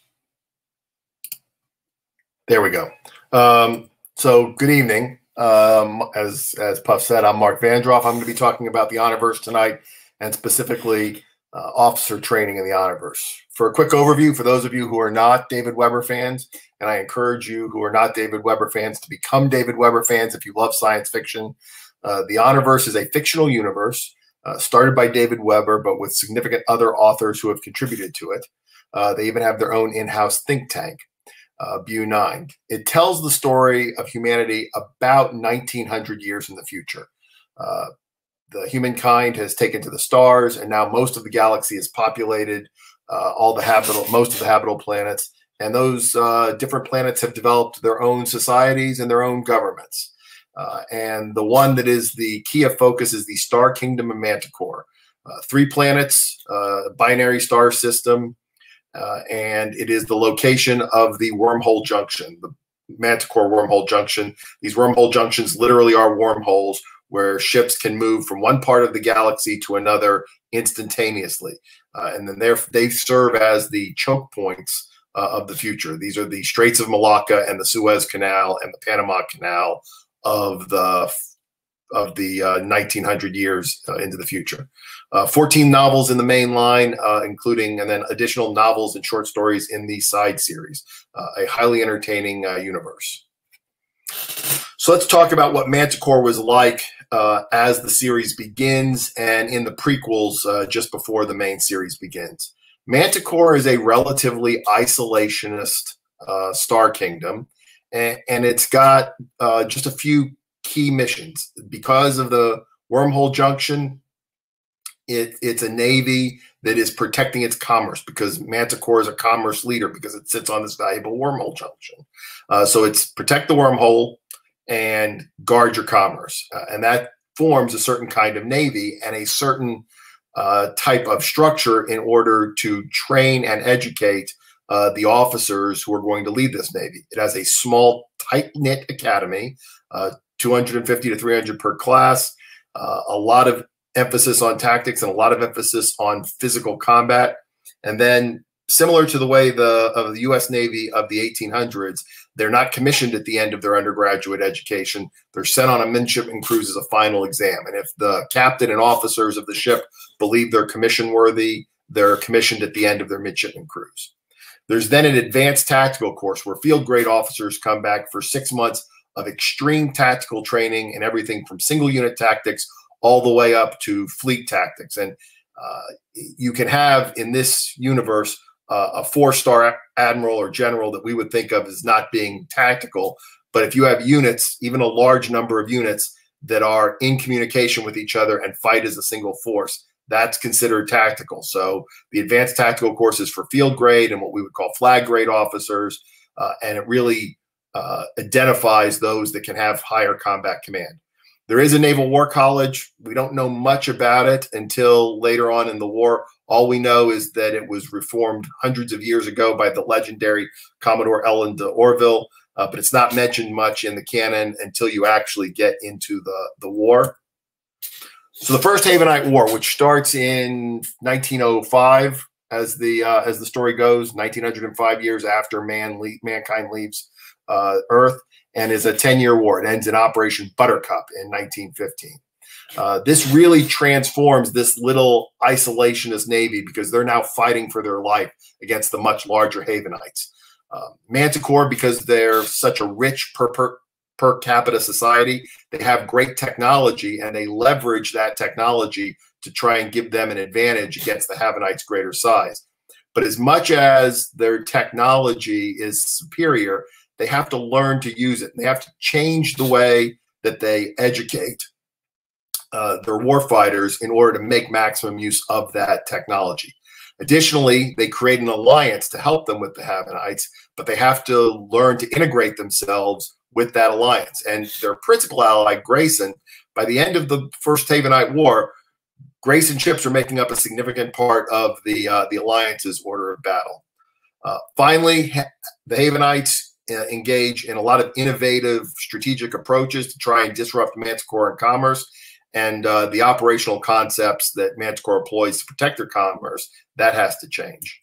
There we go. So good evening. As Puff said, I'm Mark Vandroff. I'm going to be talking about the Honorverse tonight, and specifically officer training in the Honorverse. For a quick overview, for those of you who are not David Weber fans, and I encourage you who are not David Weber fans to become David Weber fans if you love science fiction. The Honorverse is a fictional universe started by David Weber, but with significant other authors who have contributed to it. They even have their own in-house think tank, BU9. It tells the story of humanity about 1900 years in the future. The humankind has taken to the stars, and now most of the galaxy is populated, most of the habitable planets, and those different planets have developed their own societies and their own governments. And the one that is the key of focus is the Star Kingdom of Manticore. 3 planets, binary star system, and it is the location of the wormhole junction, the Manticore wormhole junction. These wormhole junctions literally are wormholes where ships can move from one part of the galaxy to another instantaneously. And then they serve as the choke points of the future. These are the Straits of Malacca and the Suez Canal and the Panama Canal of the 1900 years into the future. 14 novels in the main line, including and then additional novels and short stories in the side series. A highly entertaining universe. So let's talk about what Manticore was like as the series begins and in the prequels just before the main series begins. Manticore is a relatively isolationist star kingdom, and it's got just a few key missions. Because of the wormhole junction, it's a navy that is protecting its commerce, because Manticore is a commerce leader because it sits on this valuable wormhole junction. So it's protect the wormhole and guard your commerce. And that forms a certain kind of navy and a certain type of structure in order to train and educate the officers who are going to lead this navy. It has a small, tight-knit academy, 250 to 300 per class, a lot of emphasis on tactics and a lot of emphasis on physical combat. And then, similar to the way of the U.S. Navy of the 1800s, they're not commissioned at the end of their undergraduate education. They're sent on a midshipman cruise as a final exam. And if the captain and officers of the ship believe they're commission worthy, they're commissioned at the end of their midshipman cruise. There's then an advanced tactical course where field grade officers come back for 6 months of extreme tactical training and everything from single unit tactics all the way up to fleet tactics. And you can have in this universe a 4-star admiral or general that we would think of as not being tactical. But if you have units, even a large number of units that are in communication with each other and fight as a single force, that's considered tactical. So the advanced tactical course is for field grade and what we would call flag grade officers. And it really identifies those that can have higher combat command. There is a Naval War College. We don't know much about it until later on in the war. All we know is that it was reformed hundreds of years ago by the legendary Commodore Ellen de Orville, but it's not mentioned much in the canon until you actually get into the war. So the First Havenite War, which starts in 1905, as the story goes, 1905 years after mankind leaves Earth, and is a 10-year war. It ends in Operation Buttercup in 1915. This really transforms this little isolationist navy because they're now fighting for their life against the much larger Havenites. Manticore, because they're such a rich per capita society, they have great technology and they leverage that technology to try and give them an advantage against the Havenites' greater size. But as much as their technology is superior, they have to learn to use it. They have to change the way that they educate their warfighters in order to make maximum use of that technology. Additionally, they create an alliance to help them with the Havenites, but they have to learn to integrate themselves with that alliance. And their principal ally, Grayson, by the end of the First Havenite War, Grayson ships are making up a significant part of the alliance's order of battle. Finally, the Havenites engage in a lot of innovative strategic approaches to try and disrupt Manticore and commerce, and the operational concepts that Manticore employs to protect their commerce, that has to change.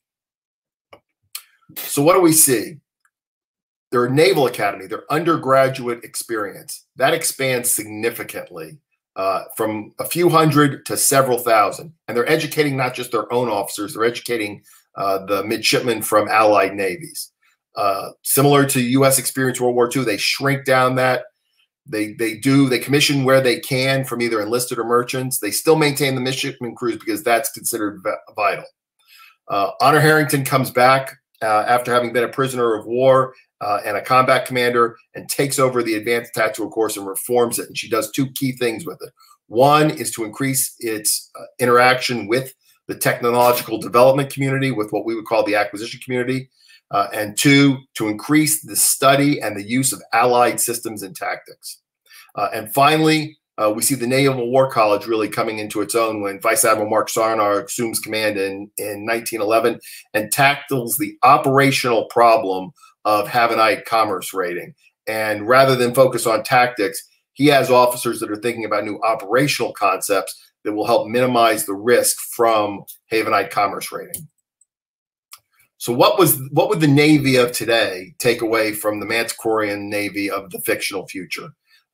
So what do we see? Their Naval Academy, their undergraduate experience, that expands significantly from a few hundred to several thousand. And they're educating not just their own officers, they're educating the midshipmen from allied navies. Similar to U.S. experience World War II, they shrink down that. They commission where they can from either enlisted or merchants. They still maintain the midshipman crews because that's considered vital. Honor Harrington comes back after having been a prisoner of war and a combat commander, and takes over the advanced tactical course and reforms it. And she does two key things with it. One is to increase its interaction with the technological development community, with what we would call the acquisition community. And two, to increase the study and the use of allied systems and tactics. And finally, we see the Naval War College really coming into its own when Vice Admiral Mark Sarnar assumes command in 1911 and tackles the operational problem of Havenite commerce raiding. And rather than focus on tactics, he has officers that are thinking about new operational concepts that will help minimize the risk from Havenite commerce raiding. So what would the Navy of today take away from the Manticorian Navy of the fictional future?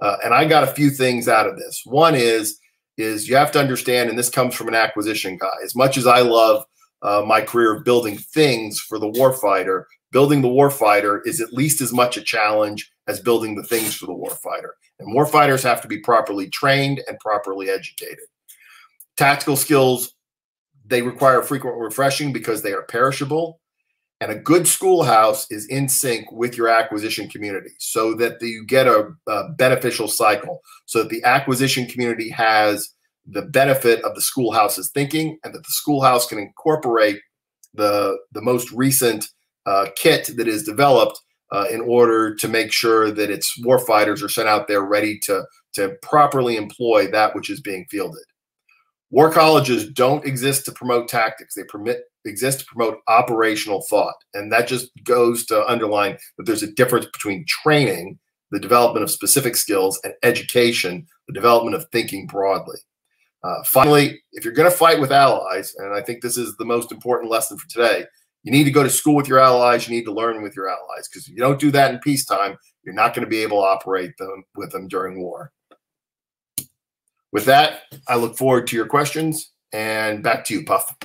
And I got a few things out of this. One is you have to understand, and this comes from an acquisition guy, as much as I love my career of building things for the warfighter, building the warfighter is at least as much a challenge as building the things for the warfighter. And warfighters have to be properly trained and properly educated. Tactical skills, they require frequent refreshing because they are perishable. And a good schoolhouse is in sync with your acquisition community so that you get a beneficial cycle, so that the acquisition community has the benefit of the schoolhouse's thinking, and that the schoolhouse can incorporate the most recent kit that is developed in order to make sure that its warfighters are sent out there ready to properly employ that which is being fielded. War colleges don't exist to promote tactics. They exist to promote operational thought. And that just goes to underline that there's a difference between training, the development of specific skills, and education, the development of thinking broadly. Finally, if you're going to fight with allies, and I think this is the most important lesson for today, you need to go to school with your allies. You need to learn with your allies, because if you don't do that in peacetime, you're not going to be able to operate with them during war. With that, I look forward to your questions, and back to you, Puff.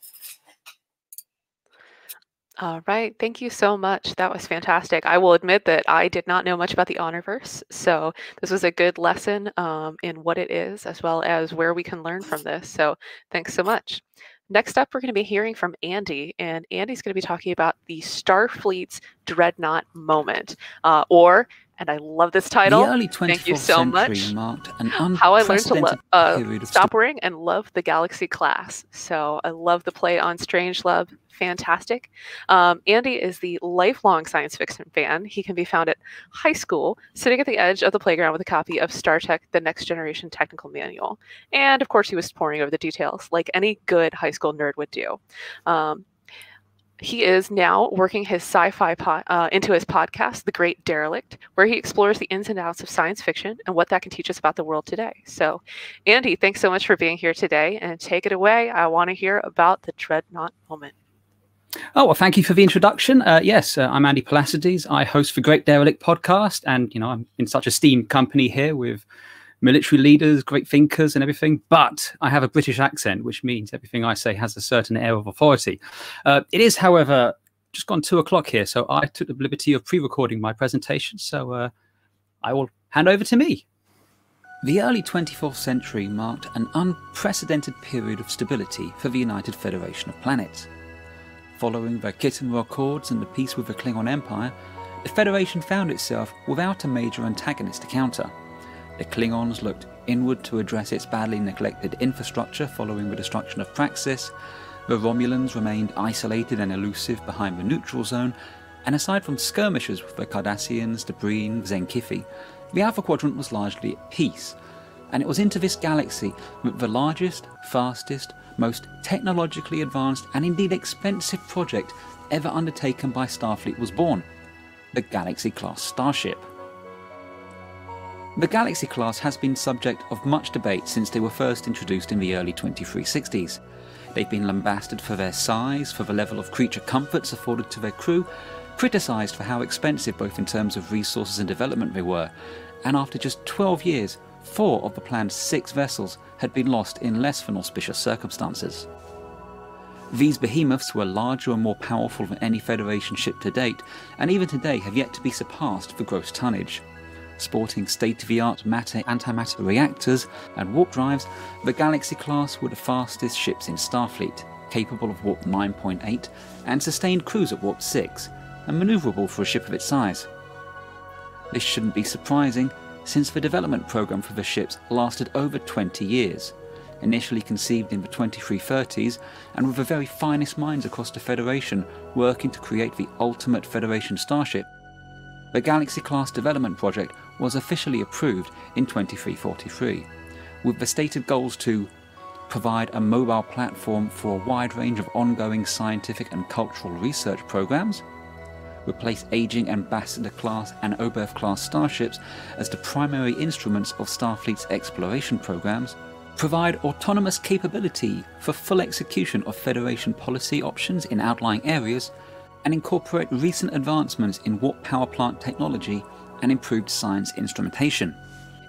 All right. Thank you so much. That was fantastic. I will admit that I did not know much about the Honorverse, so this was a good lesson in what it is, as well as where we can learn from this. So thanks so much. Next up, we're going to be hearing from Andy, and Andy's going to be talking about the Starfleet's Dreadnought moment, and I love this title. The early 24th Thank you so much. Marked an How I learned to period of stop worrying and love the Galaxy class. So I love the play on Strangelove. Fantastic. Andy is the lifelong science fiction fan. He can be found at high school, sitting at the edge of the playground with a copy of Star Trek: The Next Generation Technical Manual. And of course, he was poring over the details like any good high school nerd would do. He is now working his sci-fi into his podcast, The Great Derelict, where he explores the ins and outs of science fiction and what that can teach us about the world today. So, Andy, thanks so much for being here today, and take it away. I want to hear about the Dreadnought moment. Oh, well, thank you for the introduction. Yes, I'm Andy Placides. I host the Great Derelict podcast, and, you know, I'm in such esteemed company here with military leaders, great thinkers and everything, but I have a British accent, which means everything I say has a certain air of authority. It is, however, just gone 2 o'clock here, so I took the liberty of pre-recording my presentation, so I will hand over to me. The early 24th century marked an unprecedented period of stability for the United Federation of Planets. Following the Khitomer Accords and the peace with the Klingon Empire, the Federation found itself without a major antagonist to counter. The Klingons looked inward to address its badly neglected infrastructure following the destruction of Praxis. The Romulans remained isolated and elusive behind the neutral zone, and aside from skirmishes with the Cardassians, the Breen, Zenkithi, the Alpha Quadrant was largely at peace. And it was into this galaxy that the largest, fastest, most technologically advanced and indeed expensive project ever undertaken by Starfleet was born, the Galaxy-class starship. The Galaxy-class has been subject of much debate since they were first introduced in the early 2360s. They've been lambasted for their size, for the level of creature comforts afforded to their crew, criticised for how expensive both in terms of resources and development they were, and after just 12 years, 4 of the planned 6 vessels had been lost in less than auspicious circumstances. These behemoths were larger and more powerful than any Federation ship to date, and even today have yet to be surpassed for gross tonnage. Sporting state-of-the-art matter-antimatter reactors and warp drives, the Galaxy-class were the fastest ships in Starfleet, capable of warp 9.8 and sustained cruise at warp 6, and manoeuvrable for a ship of its size. This shouldn't be surprising, since the development program for the ships lasted over 20 years, initially conceived in the 2330s and with the very finest minds across the Federation working to create the ultimate Federation starship. The Galaxy-class development project was officially approved in 2343, with the stated goals to provide a mobile platform for a wide range of ongoing scientific and cultural research programs, replace aging Ambassador-class and Oberth-class starships as the primary instruments of Starfleet's exploration programs, provide autonomous capability for full execution of Federation policy options in outlying areas, and incorporate recent advancements in warp power plant technology and improved science instrumentation.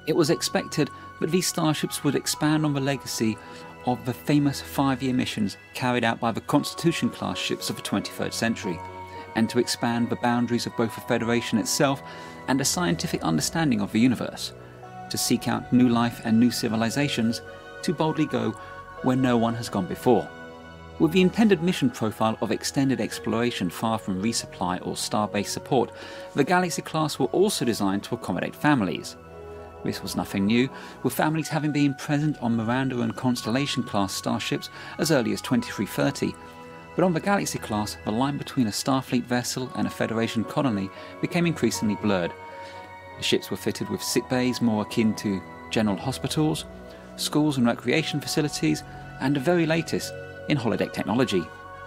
It was expected that these starships would expand on the legacy of the famous 5-year missions carried out by the Constitution-class ships of the 23rd century, and to expand the boundaries of both the Federation itself and a scientific understanding of the universe, to seek out new life and new civilizations, to boldly go where no one has gone before. With the intended mission profile of extended exploration far from resupply or star-based support, the Galaxy class were also designed to accommodate families. This was nothing new, with families having been present on Miranda and Constellation class starships as early as 2330, but on the Galaxy class, the line between a Starfleet vessel and a Federation colony became increasingly blurred. The ships were fitted with sick bays more akin to general hospitals, schools and recreation facilities, and the very latest in holodeck technology.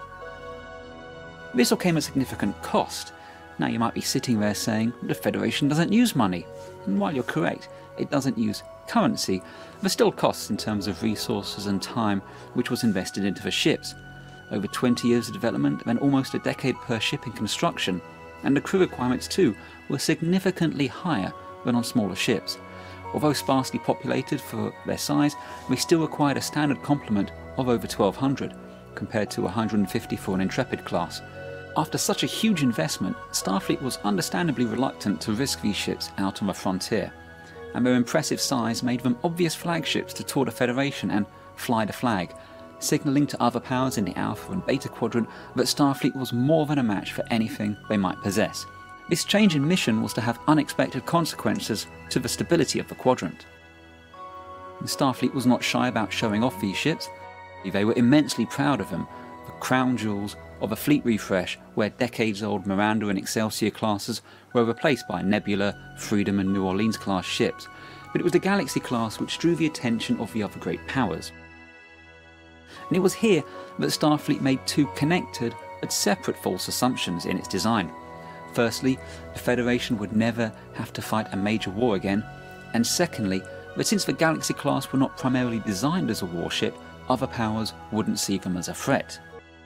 This all came at a significant cost. Now you might be sitting there saying, the Federation doesn't use money. And while you're correct, it doesn't use currency, there still costs in terms of resources and time which was invested into the ships. Over 20 years of development and almost a decade per ship in construction, and the crew requirements too were significantly higher than on smaller ships. Although sparsely populated for their size, they still required a standard complement of over 1,200, compared to 150 for an Intrepid class. After such a huge investment, Starfleet was understandably reluctant to risk these ships out on the frontier, and their impressive size made them obvious flagships to tour the Federation and fly the flag, signalling to other powers in the Alpha and Beta Quadrant that Starfleet was more than a match for anything they might possess. This change in mission was to have unexpected consequences to the stability of the quadrant. The Starfleet was not shy about showing off these ships. They were immensely proud of them, the crown jewels of a fleet refresh where decades-old Miranda and Excelsior classes were replaced by Nebula, Freedom and New Orleans class ships, but it was the Galaxy class which drew the attention of the other great powers. And it was here that Starfleet made two connected but separate false assumptions in its design. Firstly, the Federation would never have to fight a major war again, and secondly, that since the Galaxy class were not primarily designed as a warship, other powers wouldn't see them as a threat.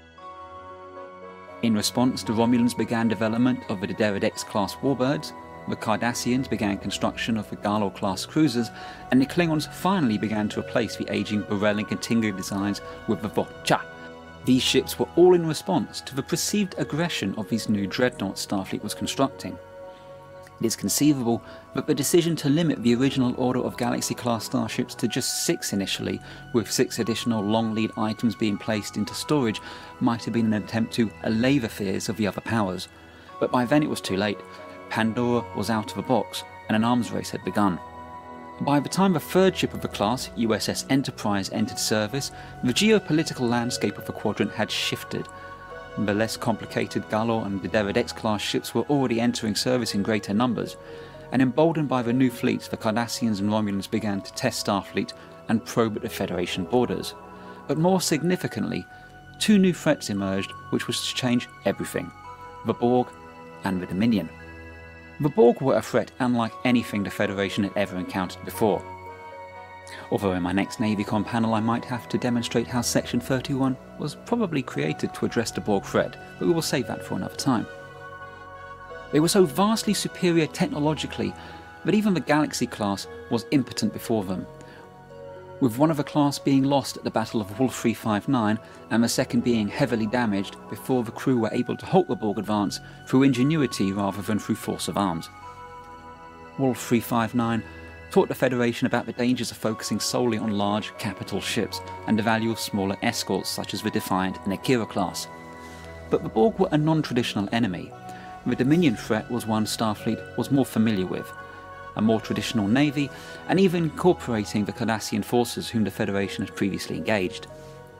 In response, the Romulans began development of the Derridex class warbirds, the Cardassians began construction of the Galor class cruisers, and the Klingons finally began to replace the aging Borel and Continga designs with the Vodcha. These ships were all in response to the perceived aggression of these new dreadnoughts Starfleet was constructing. It is conceivable that the decision to limit the original order of Galaxy-class starships to just 6 initially, with 6 additional long-lead items being placed into storage, might have been an attempt to allay the fears of the other powers. But by then it was too late. Pandora was out of the box, and an arms race had begun. By the time the third ship of the class, USS Enterprise, entered service, the geopolitical landscape of the quadrant had shifted. The less complicated Galor and the Derridex class ships were already entering service in greater numbers, and emboldened by the new fleets, the Cardassians and Romulans began to test Starfleet and probe at the Federation borders. But more significantly, 2 new threats emerged which was to change everything: the Borg and the Dominion. The Borg were a threat unlike anything the Federation had ever encountered before. Although in my next NavyCon panel I might have to demonstrate how Section 31 was probably created to address the Borg threat, but we will save that for another time. They were so vastly superior technologically that even the Galaxy class was impotent before them, with one of the class being lost at the Battle of Wolf 359 and the second being heavily damaged before the crew were able to halt the Borg advance through ingenuity rather than through force of arms. Wolf 359 taught the Federation about the dangers of focusing solely on large capital ships and the value of smaller escorts such as the Defiant and Akira class. But the Borg were a non-traditional enemy. The Dominion threat was one Starfleet was more familiar with, a more traditional navy, and even incorporating the Cardassian forces whom the Federation had previously engaged.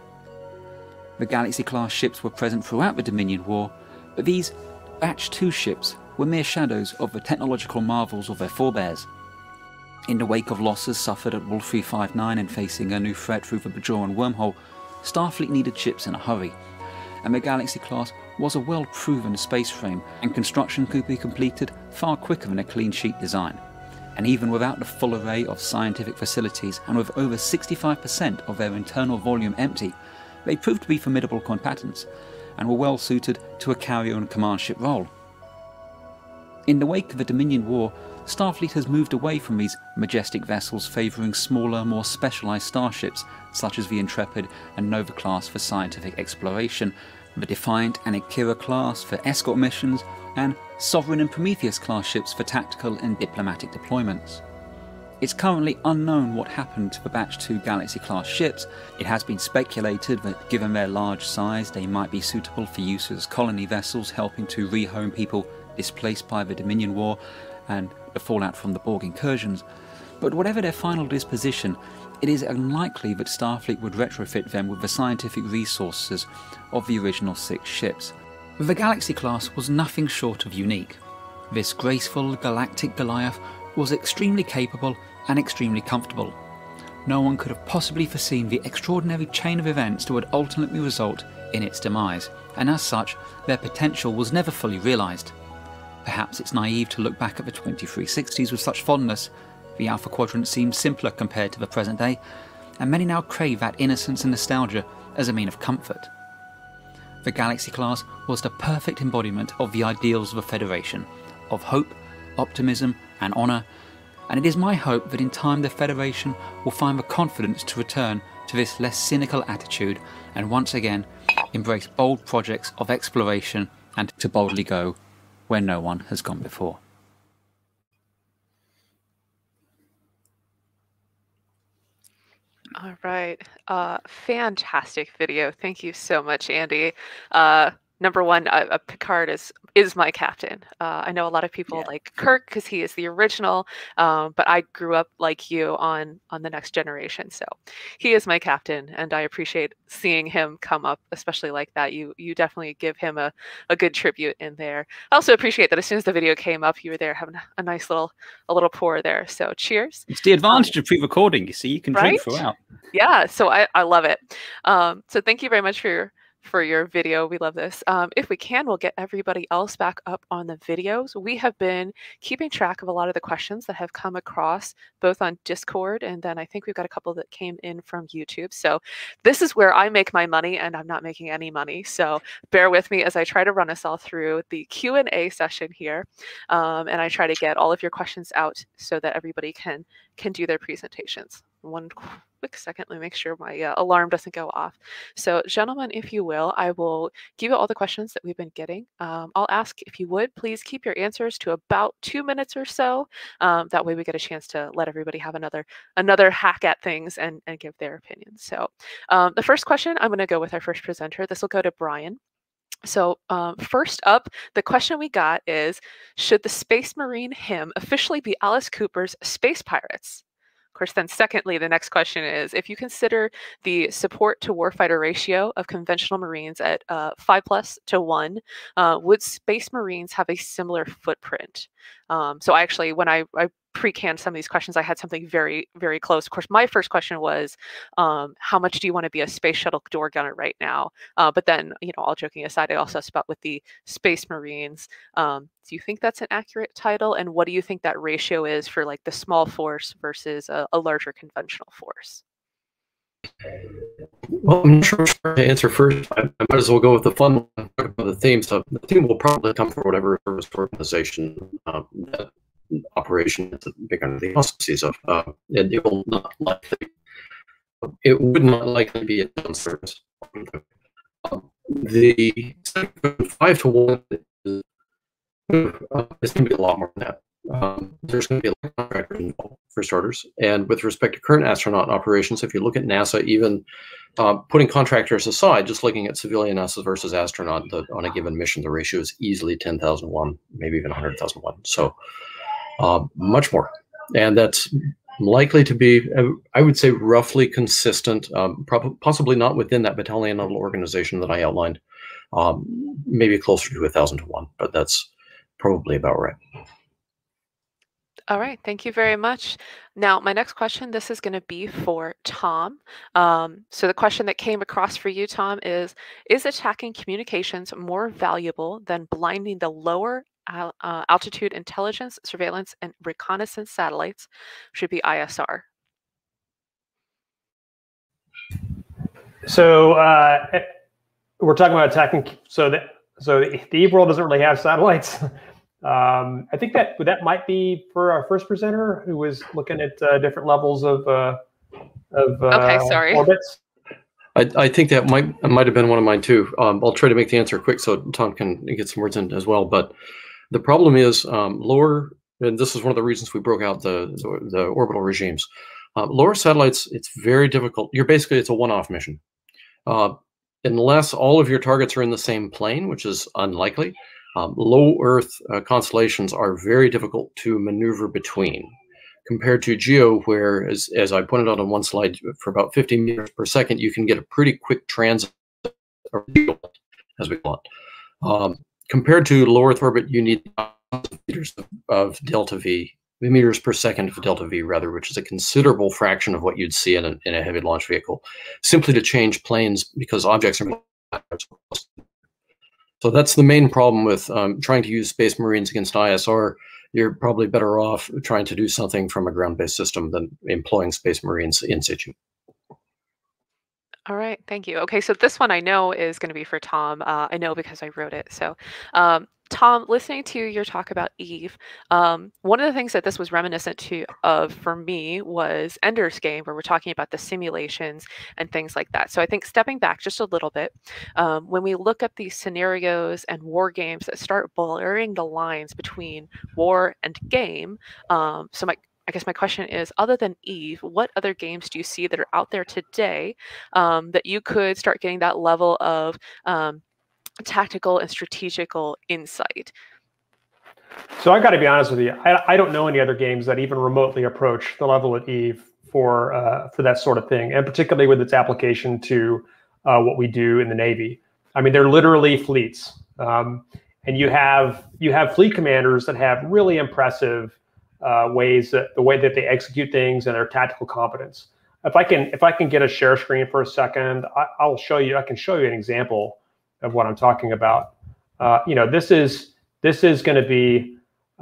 The Galaxy-class ships were present throughout the Dominion War, but these Batch 2 ships were mere shadows of the technological marvels of their forebears. In the wake of losses suffered at Wolf 359 and facing a new threat through the Bajoran wormhole, Starfleet needed ships in a hurry, and the Galaxy-class was a well-proven space frame, and construction could be completed far quicker than a clean-sheet design. And even without the full array of scientific facilities and with over 65% of their internal volume empty, they proved to be formidable combatants and were well suited to a carrier and command ship role. In the wake of the Dominion War, Starfleet has moved away from these majestic vessels, favouring smaller, more specialised starships such as the Intrepid and Nova class for scientific exploration, the Defiant and Akira class for escort missions, and Sovereign and Prometheus class ships for tactical and diplomatic deployments. It's currently unknown what happened to the Batch 2 Galaxy class ships. It has been speculated that given their large size they might be suitable for use as colony vessels helping to rehome people displaced by the Dominion War and the fallout from the Borg incursions, but whatever their final disposition, it is unlikely that Starfleet would retrofit them with the scientific resources of the original 6 ships. The Galaxy class was nothing short of unique. This graceful galactic Goliath was extremely capable and extremely comfortable. No one could have possibly foreseen the extraordinary chain of events that would ultimately result in its demise, and as such, their potential was never fully realised. Perhaps it's naive to look back at the 2360s with such fondness. The Alpha Quadrant seems simpler compared to the present day, and many now crave that innocence and nostalgia as a mean of comfort. The Galaxy class was the perfect embodiment of the ideals of the Federation, of hope, optimism and honour, and it is my hope that in time the Federation will find the confidence to return to this less cynical attitude and once again embrace bold projects of exploration and to boldly go where no one has gone before. All right. Fantastic video. Thank you so much, Andy. Number one, Picard is my captain. I know a lot of people like Kirk because he is the original, but I grew up like you on the Next Generation, so he is my captain, and I appreciate seeing him come up, especially like that. You definitely give him a good tribute in there. I also appreciate that as soon as the video came up, you were there having a nice little pour there. So cheers. It's the advantage of pre-recording. You see, you can drink throughout. Yeah, so I love it. So thank you very much for your video. We love this. If we can, we'll get everybody else back up on the videos. We have been keeping track of a lot of the questions that have come across both on Discord, and then I think we've got a couple that came in from YouTube. So this is where I make my money, and I'm not making any money. So bear with me as I try to run us all through the Q&A session here. And I try to get all of your questions out so that everybody can do their presentations. One quick second, let me make sure my alarm doesn't go off. So gentlemen, if you will, I will give you all the questions that we've been getting. I'll ask if you would please keep your answers to about 2 minutes or so. That way we get a chance to let everybody have another hack at things and give their opinions. So the first question, I'm going to go with our first presenter. This will go to Brian. So first up, the question we got is, should the Space Marine hymn officially be Alice Cooper's Space Pirates? Of course, then secondly, the next question is, if you consider the support to warfighter ratio of conventional Marines at 5+1, would Space Marines have a similar footprint? So I actually, when I pre-canned some of these questions, I had something very, very close. Of course, my first question was, how much do you want to be a space shuttle door gunner right now? But then, all joking aside, I also asked about with the Space Marines. Do you think that's an accurate title? And what do you think that ratio is for like the small force versus a larger conventional force? Well, I'm not sure to answer first. I might as well go with the fun one, talk about the theme. So the theme will probably come from whatever service organization that operation is big under the auspices of. And it will not likely, it would not likely be a done service. The 5-to-1 is it's going to be a lot more than that. There's going to be a lot of contractors involved, for starters. And with respect to current astronaut operations, if you look at NASA, even putting contractors aside, just looking at civilian NASA versus astronaut, on a given mission, the ratio is easily 10,001, maybe even 100,001. So much more. And that's likely to be, I would say, roughly consistent, possibly not within that battalion level organization that I outlined, maybe closer to 1,000-to-1, but that's probably about right. All right, thank you very much. Now, my next question, this is going to be for Tom. So the question that came across for you, Tom, is attacking communications more valuable than blinding the lower altitude intelligence, surveillance, and reconnaissance satellites? Should be ISR. So we're talking about attacking. So the Eve world doesn't really have satellites. I think that might be for our first presenter who was looking at different levels of okay, sorry. orbits. I think that might have been one of mine too. I'll try to make the answer quick so Tom can get some words in as well. But the problem is lower, and this is one of the reasons we broke out the orbital regimes. Lower satellites, it's very difficult. It's a one-off mission. Unless all of your targets are in the same plane, which is unlikely, low Earth constellations are very difficult to maneuver between. Compared to GEO, where, as I pointed out on one slide, for about 50 meters per second, you can get a pretty quick transit, as we call it. Compared to low Earth orbit, you need meters of delta V, meters per second of delta V, rather, which is a considerable fraction of what you'd see in a heavy launch vehicle, simply to change planes because objects are. So that's the main problem with trying to use Space Marines against ISR. You're probably better off trying to do something from a ground-based system than employing Space Marines in situ. All right, thank you. Okay, so this one I know is going to be for Tom. I know because I wrote it. So, Tom, listening to your talk about Eve, one of the things that this was reminiscent of for me was Ender's Game, where we're talking about the simulations and things like that. So I think stepping back just a little bit, when we look at these scenarios and war games that start blurring the lines between war and game, I guess my question is, other than Eve, what other games do you see that are out there today that you could start getting that level of tactical and strategical insight? So I got to be honest with you. I don't know any other games that even remotely approach the level of Eve for that sort of thing, and particularly with its application to what we do in the Navy. I mean, they're literally fleets, and you have fleet commanders that have really impressive ways the way that they execute things and their tactical competence. If I can get a share screen for a second, I'll show you. I can show you an example of what I'm talking about. This is going to be,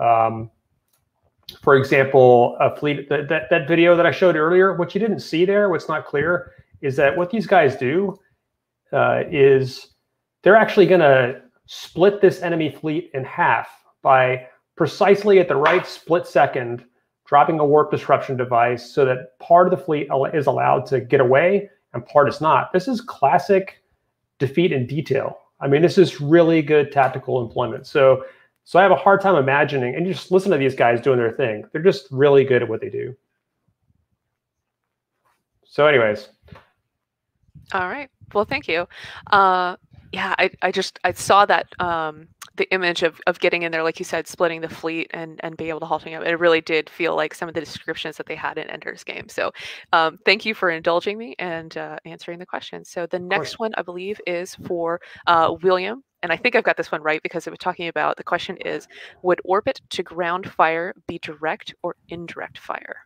for example, a fleet. That video that I showed earlier. What you didn't see there, what's not clear, is that what these guys do is they're actually going to split this enemy fleet in half by precisely at the right split second, dropping a warp disruption device so that part of the fleet is allowed to get away and part is not. This is classic defeat in detail. I mean, this is really good tactical employment. So I have a hard time imagining, and you just listen to these guys doing their thing. They're just really good at what they do. So anyways. All right. Well, thank you. Yeah, I saw that the image of getting in there, like you said, splitting the fleet and being able to halting up. It really did feel like some of the descriptions that they had in Ender's Game. So thank you for indulging me and answering the question. So the next one, I believe, is for William. And I think I've got this one right because it was talking about, the question is, would orbit to ground fire be direct or indirect fire?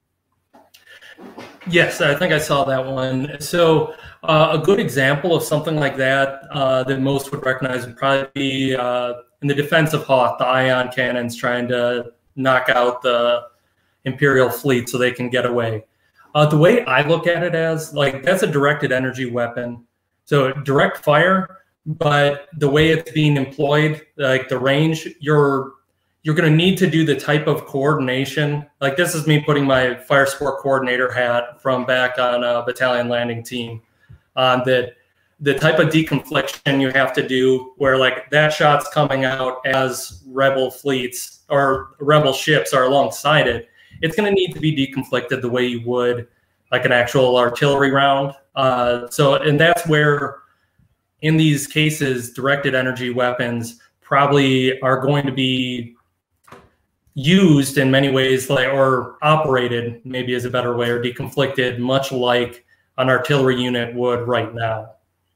Yes, I think I saw that one. So a good example of something like that that most would recognize would probably be in the defense of Hoth, the ion cannons trying to knock out the Imperial fleet so they can get away. The way I look at it as, like, that's a directed energy weapon. So direct fire, but the way it's being employed, like the range, you're going to need to do the type of coordination. Like, this is me putting my fire sport coordinator hat from back on a battalion landing team. That the type of deconfliction you have to do, where like that shot's coming out as rebel fleets or rebel ships are alongside it, it's going to need to be deconflicted the way you would like an actual artillery round. And that's where, in these cases, directed energy weapons probably are going to be used in many ways, or operated, maybe is a better way, or deconflicted, much like an artillery unit would right now.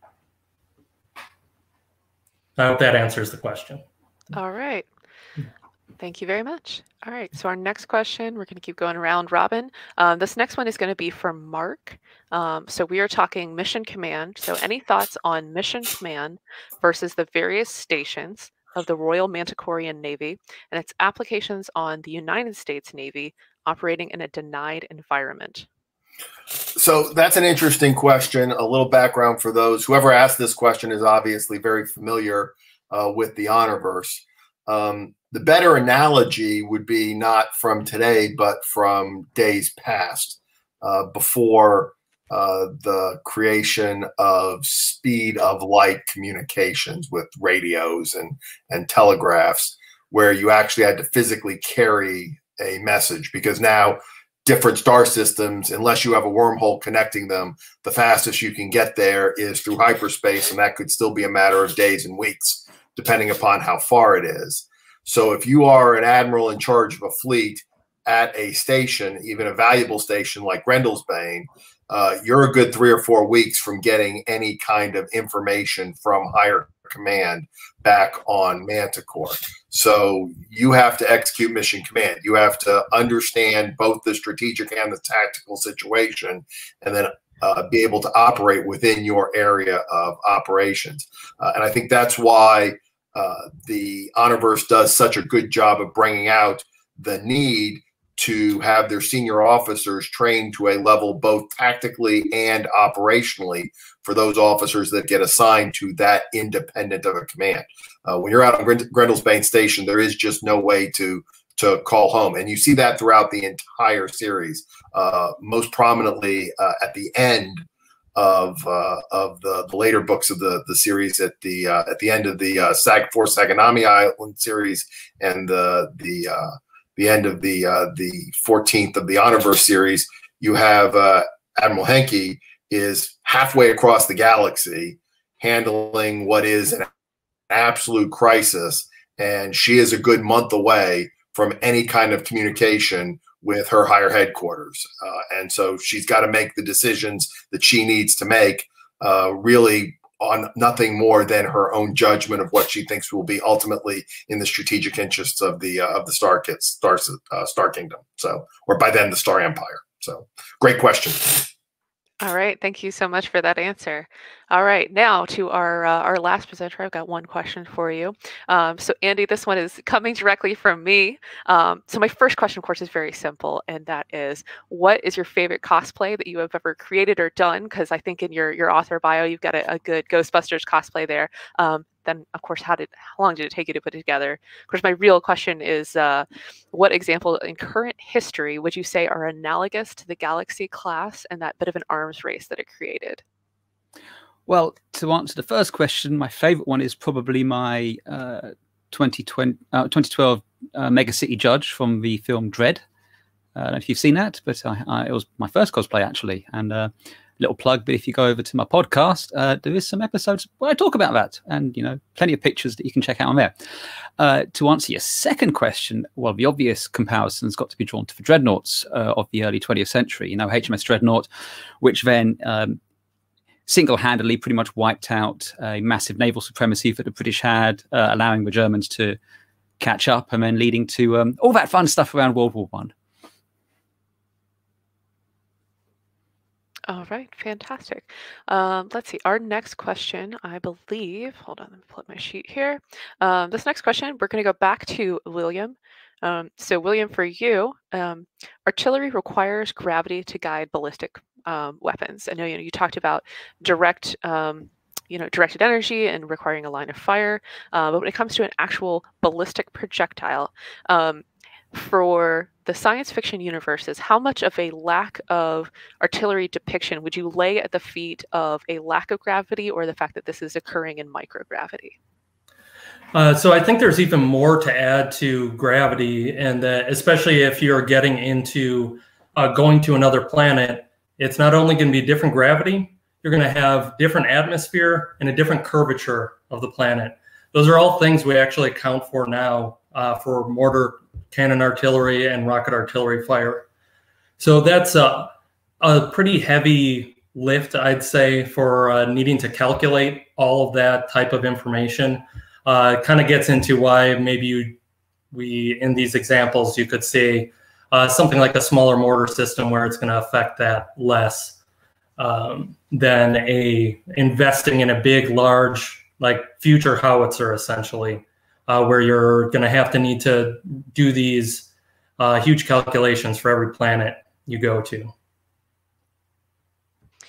I hope that answers the question. All right. Thank you very much. All right, so our next question, we're going to keep going around robin. This next one is going to be from Mark. So we are talking mission command. So any thoughts on mission command versus the various stations of the Royal Manticorian Navy and its applications on the United States Navy operating in a denied environment? So that's an interesting question. A little background for those. Whoever asked this question is obviously very familiar with the Honorverse. The better analogy would be not from today, but from days past, before the creation of speed of light communications with radios and telegraphs, where you actually had to physically carry a message, because now different star systems, unless you have a wormhole connecting them, the fastest you can get there is through hyperspace, and that could still be a matter of days and weeks, depending upon how far it is. So if you are an admiral in charge of a fleet at a station, even a valuable station like Grendelsbane, you're a good 3 or 4 weeks from getting any kind of information from higher command back on Manticore. So you have to execute mission command. You have to understand both the strategic and the tactical situation, and then be able to operate within your area of operations. And I think that's why the Honorverse does such a good job of bringing out the need to have their senior officers trained to a level both tactically and operationally for those officers that get assigned to that independent of a command. When you're out on Grendelsbane Station, there is just no way to call home. And you see that throughout the entire series, most prominently at the end of the later books of the series, at the end of the Saganami Island series, and the end of the 14th of the Honorverse series. You have Admiral Henke is halfway across the galaxy handling what is an absolute crisis, and she is a good month away from any kind of communication with her higher headquarters. And so she's got to make the decisions that she needs to make, really on nothing more than her own judgment of what she thinks will be ultimately in the strategic interests of the Star Kingdom. So, or by then the Star Empire. So, great question. All right, thank you so much for that answer. All right, now to our last presenter. I've got one question for you. So Andy, this one is coming directly from me. So my first question, of course, is very simple, and that is, what is your favorite cosplay that you have ever created or done? Because I think in your author bio, you've got a good Ghostbusters cosplay there. Then, of course, how long did it take you to put it together? Of course, my real question is, what example in current history would you say are analogous to the Galaxy class and that bit of an arms race that it created? Well, to answer the first question, my favorite one is probably my 2012 Mega City Judge from the film Dread. I don't know if you've seen that, but it was my first cosplay, actually. And little plug, but if you go over to my podcast, there is some episodes where I talk about that, and plenty of pictures that you can check out on there. To answer your second question, well, the obvious comparison's got to be drawn to the dreadnoughts of the early 20th century. HMS Dreadnought, which then single-handedly pretty much wiped out a massive naval supremacy that the British had, allowing the Germans to catch up, and then leading to all that fun stuff around World War I. All right, fantastic. Let's see. Our next question, I believe, hold on, let me pull up my sheet here. This next question, we're going to go back to William. So William, for you, artillery requires gravity to guide ballistic weapons. I know you talked about directed energy and requiring a line of fire, but when it comes to an actual ballistic projectile, for the science fiction universes, how much of a lack of artillery depiction would you lay at the feet of a lack of gravity, or the fact that this is occurring in microgravity? So I think there's even more to add to gravity, and especially if you're getting into going to another planet, it's not only going to be different gravity, you're going to have different atmosphere and a different curvature of the planet. Those are all things we actually account for now for mortar cannon artillery and rocket artillery fire. So that's a pretty heavy lift, I'd say, for needing to calculate all of that type of information. It kind of gets into why maybe we, in these examples, you could see something like a smaller mortar system where it's going to affect that less than investing in a big, large, like future howitzer, essentially, where you're going to need to do these huge calculations for every planet you go to.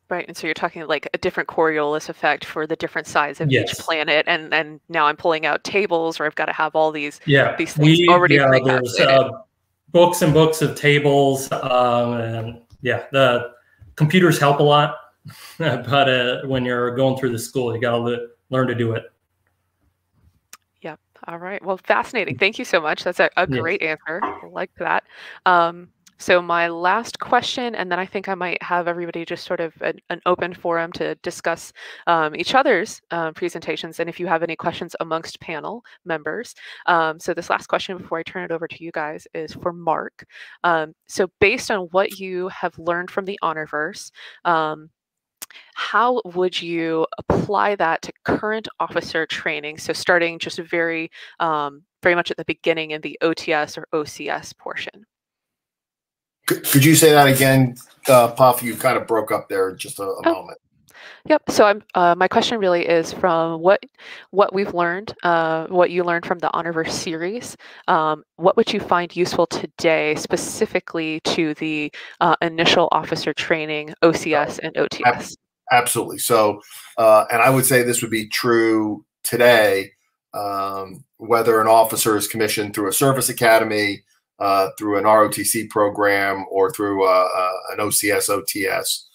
Right, and so you're talking like a different Coriolis effect for the different sides of Yes. each planet, and now I'm pulling out tables, or I've got to have all these things already there's pre-calculated. books and books of tables, and yeah, the computers help a lot, but when you're going through the school, you got to learn to do it. Yeah. All right. Well, fascinating. Thank you so much. That's a great answer. I like that. So my last question, and then I think I might have everybody just sort of an open forum to discuss each other's presentations, and if you have any questions amongst panel members. So this last question before I turn it over to you guys is for Mark. So based on what you have learned from the Honorverse, how would you apply that to current officer training? So starting just very much at the beginning in the OTS or OCS portion. Could you say that again, Puff? You kind of broke up there just a moment. Yep. So my question really is from what we've learned, what you learned from the Honorverse series. What would you find useful today, specifically to the initial officer training, OCS and OTS? Absolutely. So, and I would say this would be true today, whether an officer is commissioned through a service academy, through an ROTC program, or through an OCS, OTS.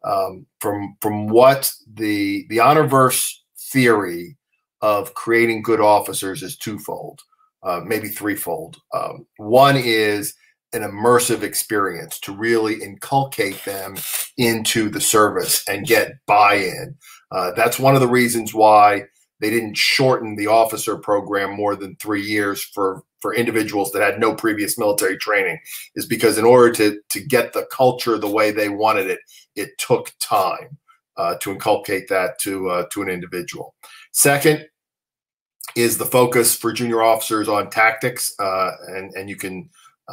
From what the Honorverse theory of creating good officers is twofold, maybe threefold. One is an immersive experience to really inculcate them into the service and get buy-in. That's one of the reasons why they didn't shorten the officer program more than 3 years for individuals that had no previous military training, is because in order to get the culture the way they wanted it, it took time to inculcate that to an individual. Second is the focus for junior officers on tactics, and you can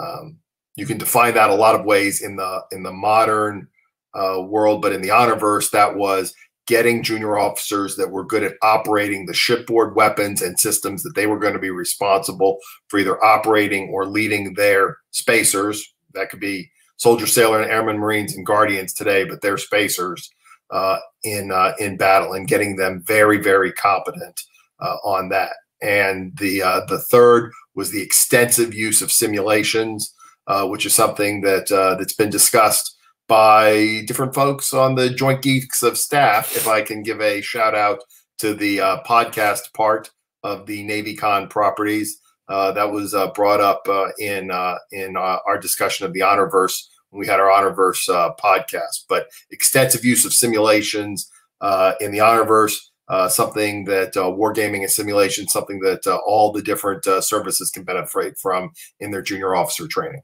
define that a lot of ways in the modern world, but in the Honorverse, that was getting junior officers that were good at operating the shipboard weapons and systems that they were going to be responsible for either operating or leading their spacers. That could be soldier, sailor, and airman, marines, and guardians today, but they're spacers in battle, and getting them very, very competent on that. And the third was the extensive use of simulations, which is something that's been discussed by different folks on the Joint Geeks of Staff. If I can give a shout out to the podcast part of the NavyCon properties, that was brought up in our discussion of the Honorverse when we had our Honorverse podcast. But extensive use of simulations in the Honorverse, something that wargaming and simulation, something that all the different services can benefit from in their junior officer training.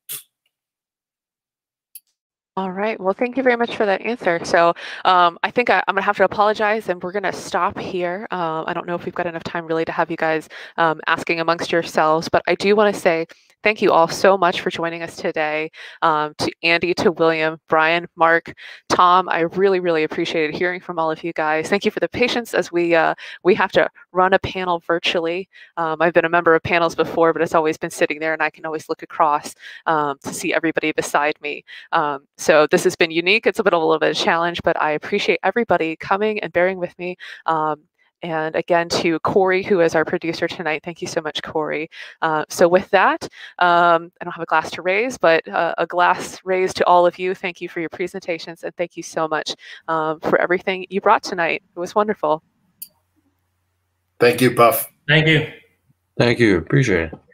All right. Well, thank you very much for that answer. So I think I'm going to have to apologize, and we're going to stop here. I don't know if we've got enough time really to have you guys asking amongst yourselves, but I do want to say thank you all so much for joining us today. To Andy, to William, Brian, Mark, Tom, I really, really appreciated hearing from all of you guys. Thank you for the patience as we have to run a panel virtually. I've been a member of panels before, but it's always been sitting there, and I can always look across to see everybody beside me. So this has been unique. It's a little bit of a challenge, but I appreciate everybody coming and bearing with me. And again, to Corey, who is our producer tonight, thank you so much, Corey. So with that, I don't have a glass to raise, but a glass raised to all of you. Thank you for your presentations, and thank you so much for everything you brought tonight. It was wonderful. Thank you, Puff. Thank you. Thank you. Appreciate it.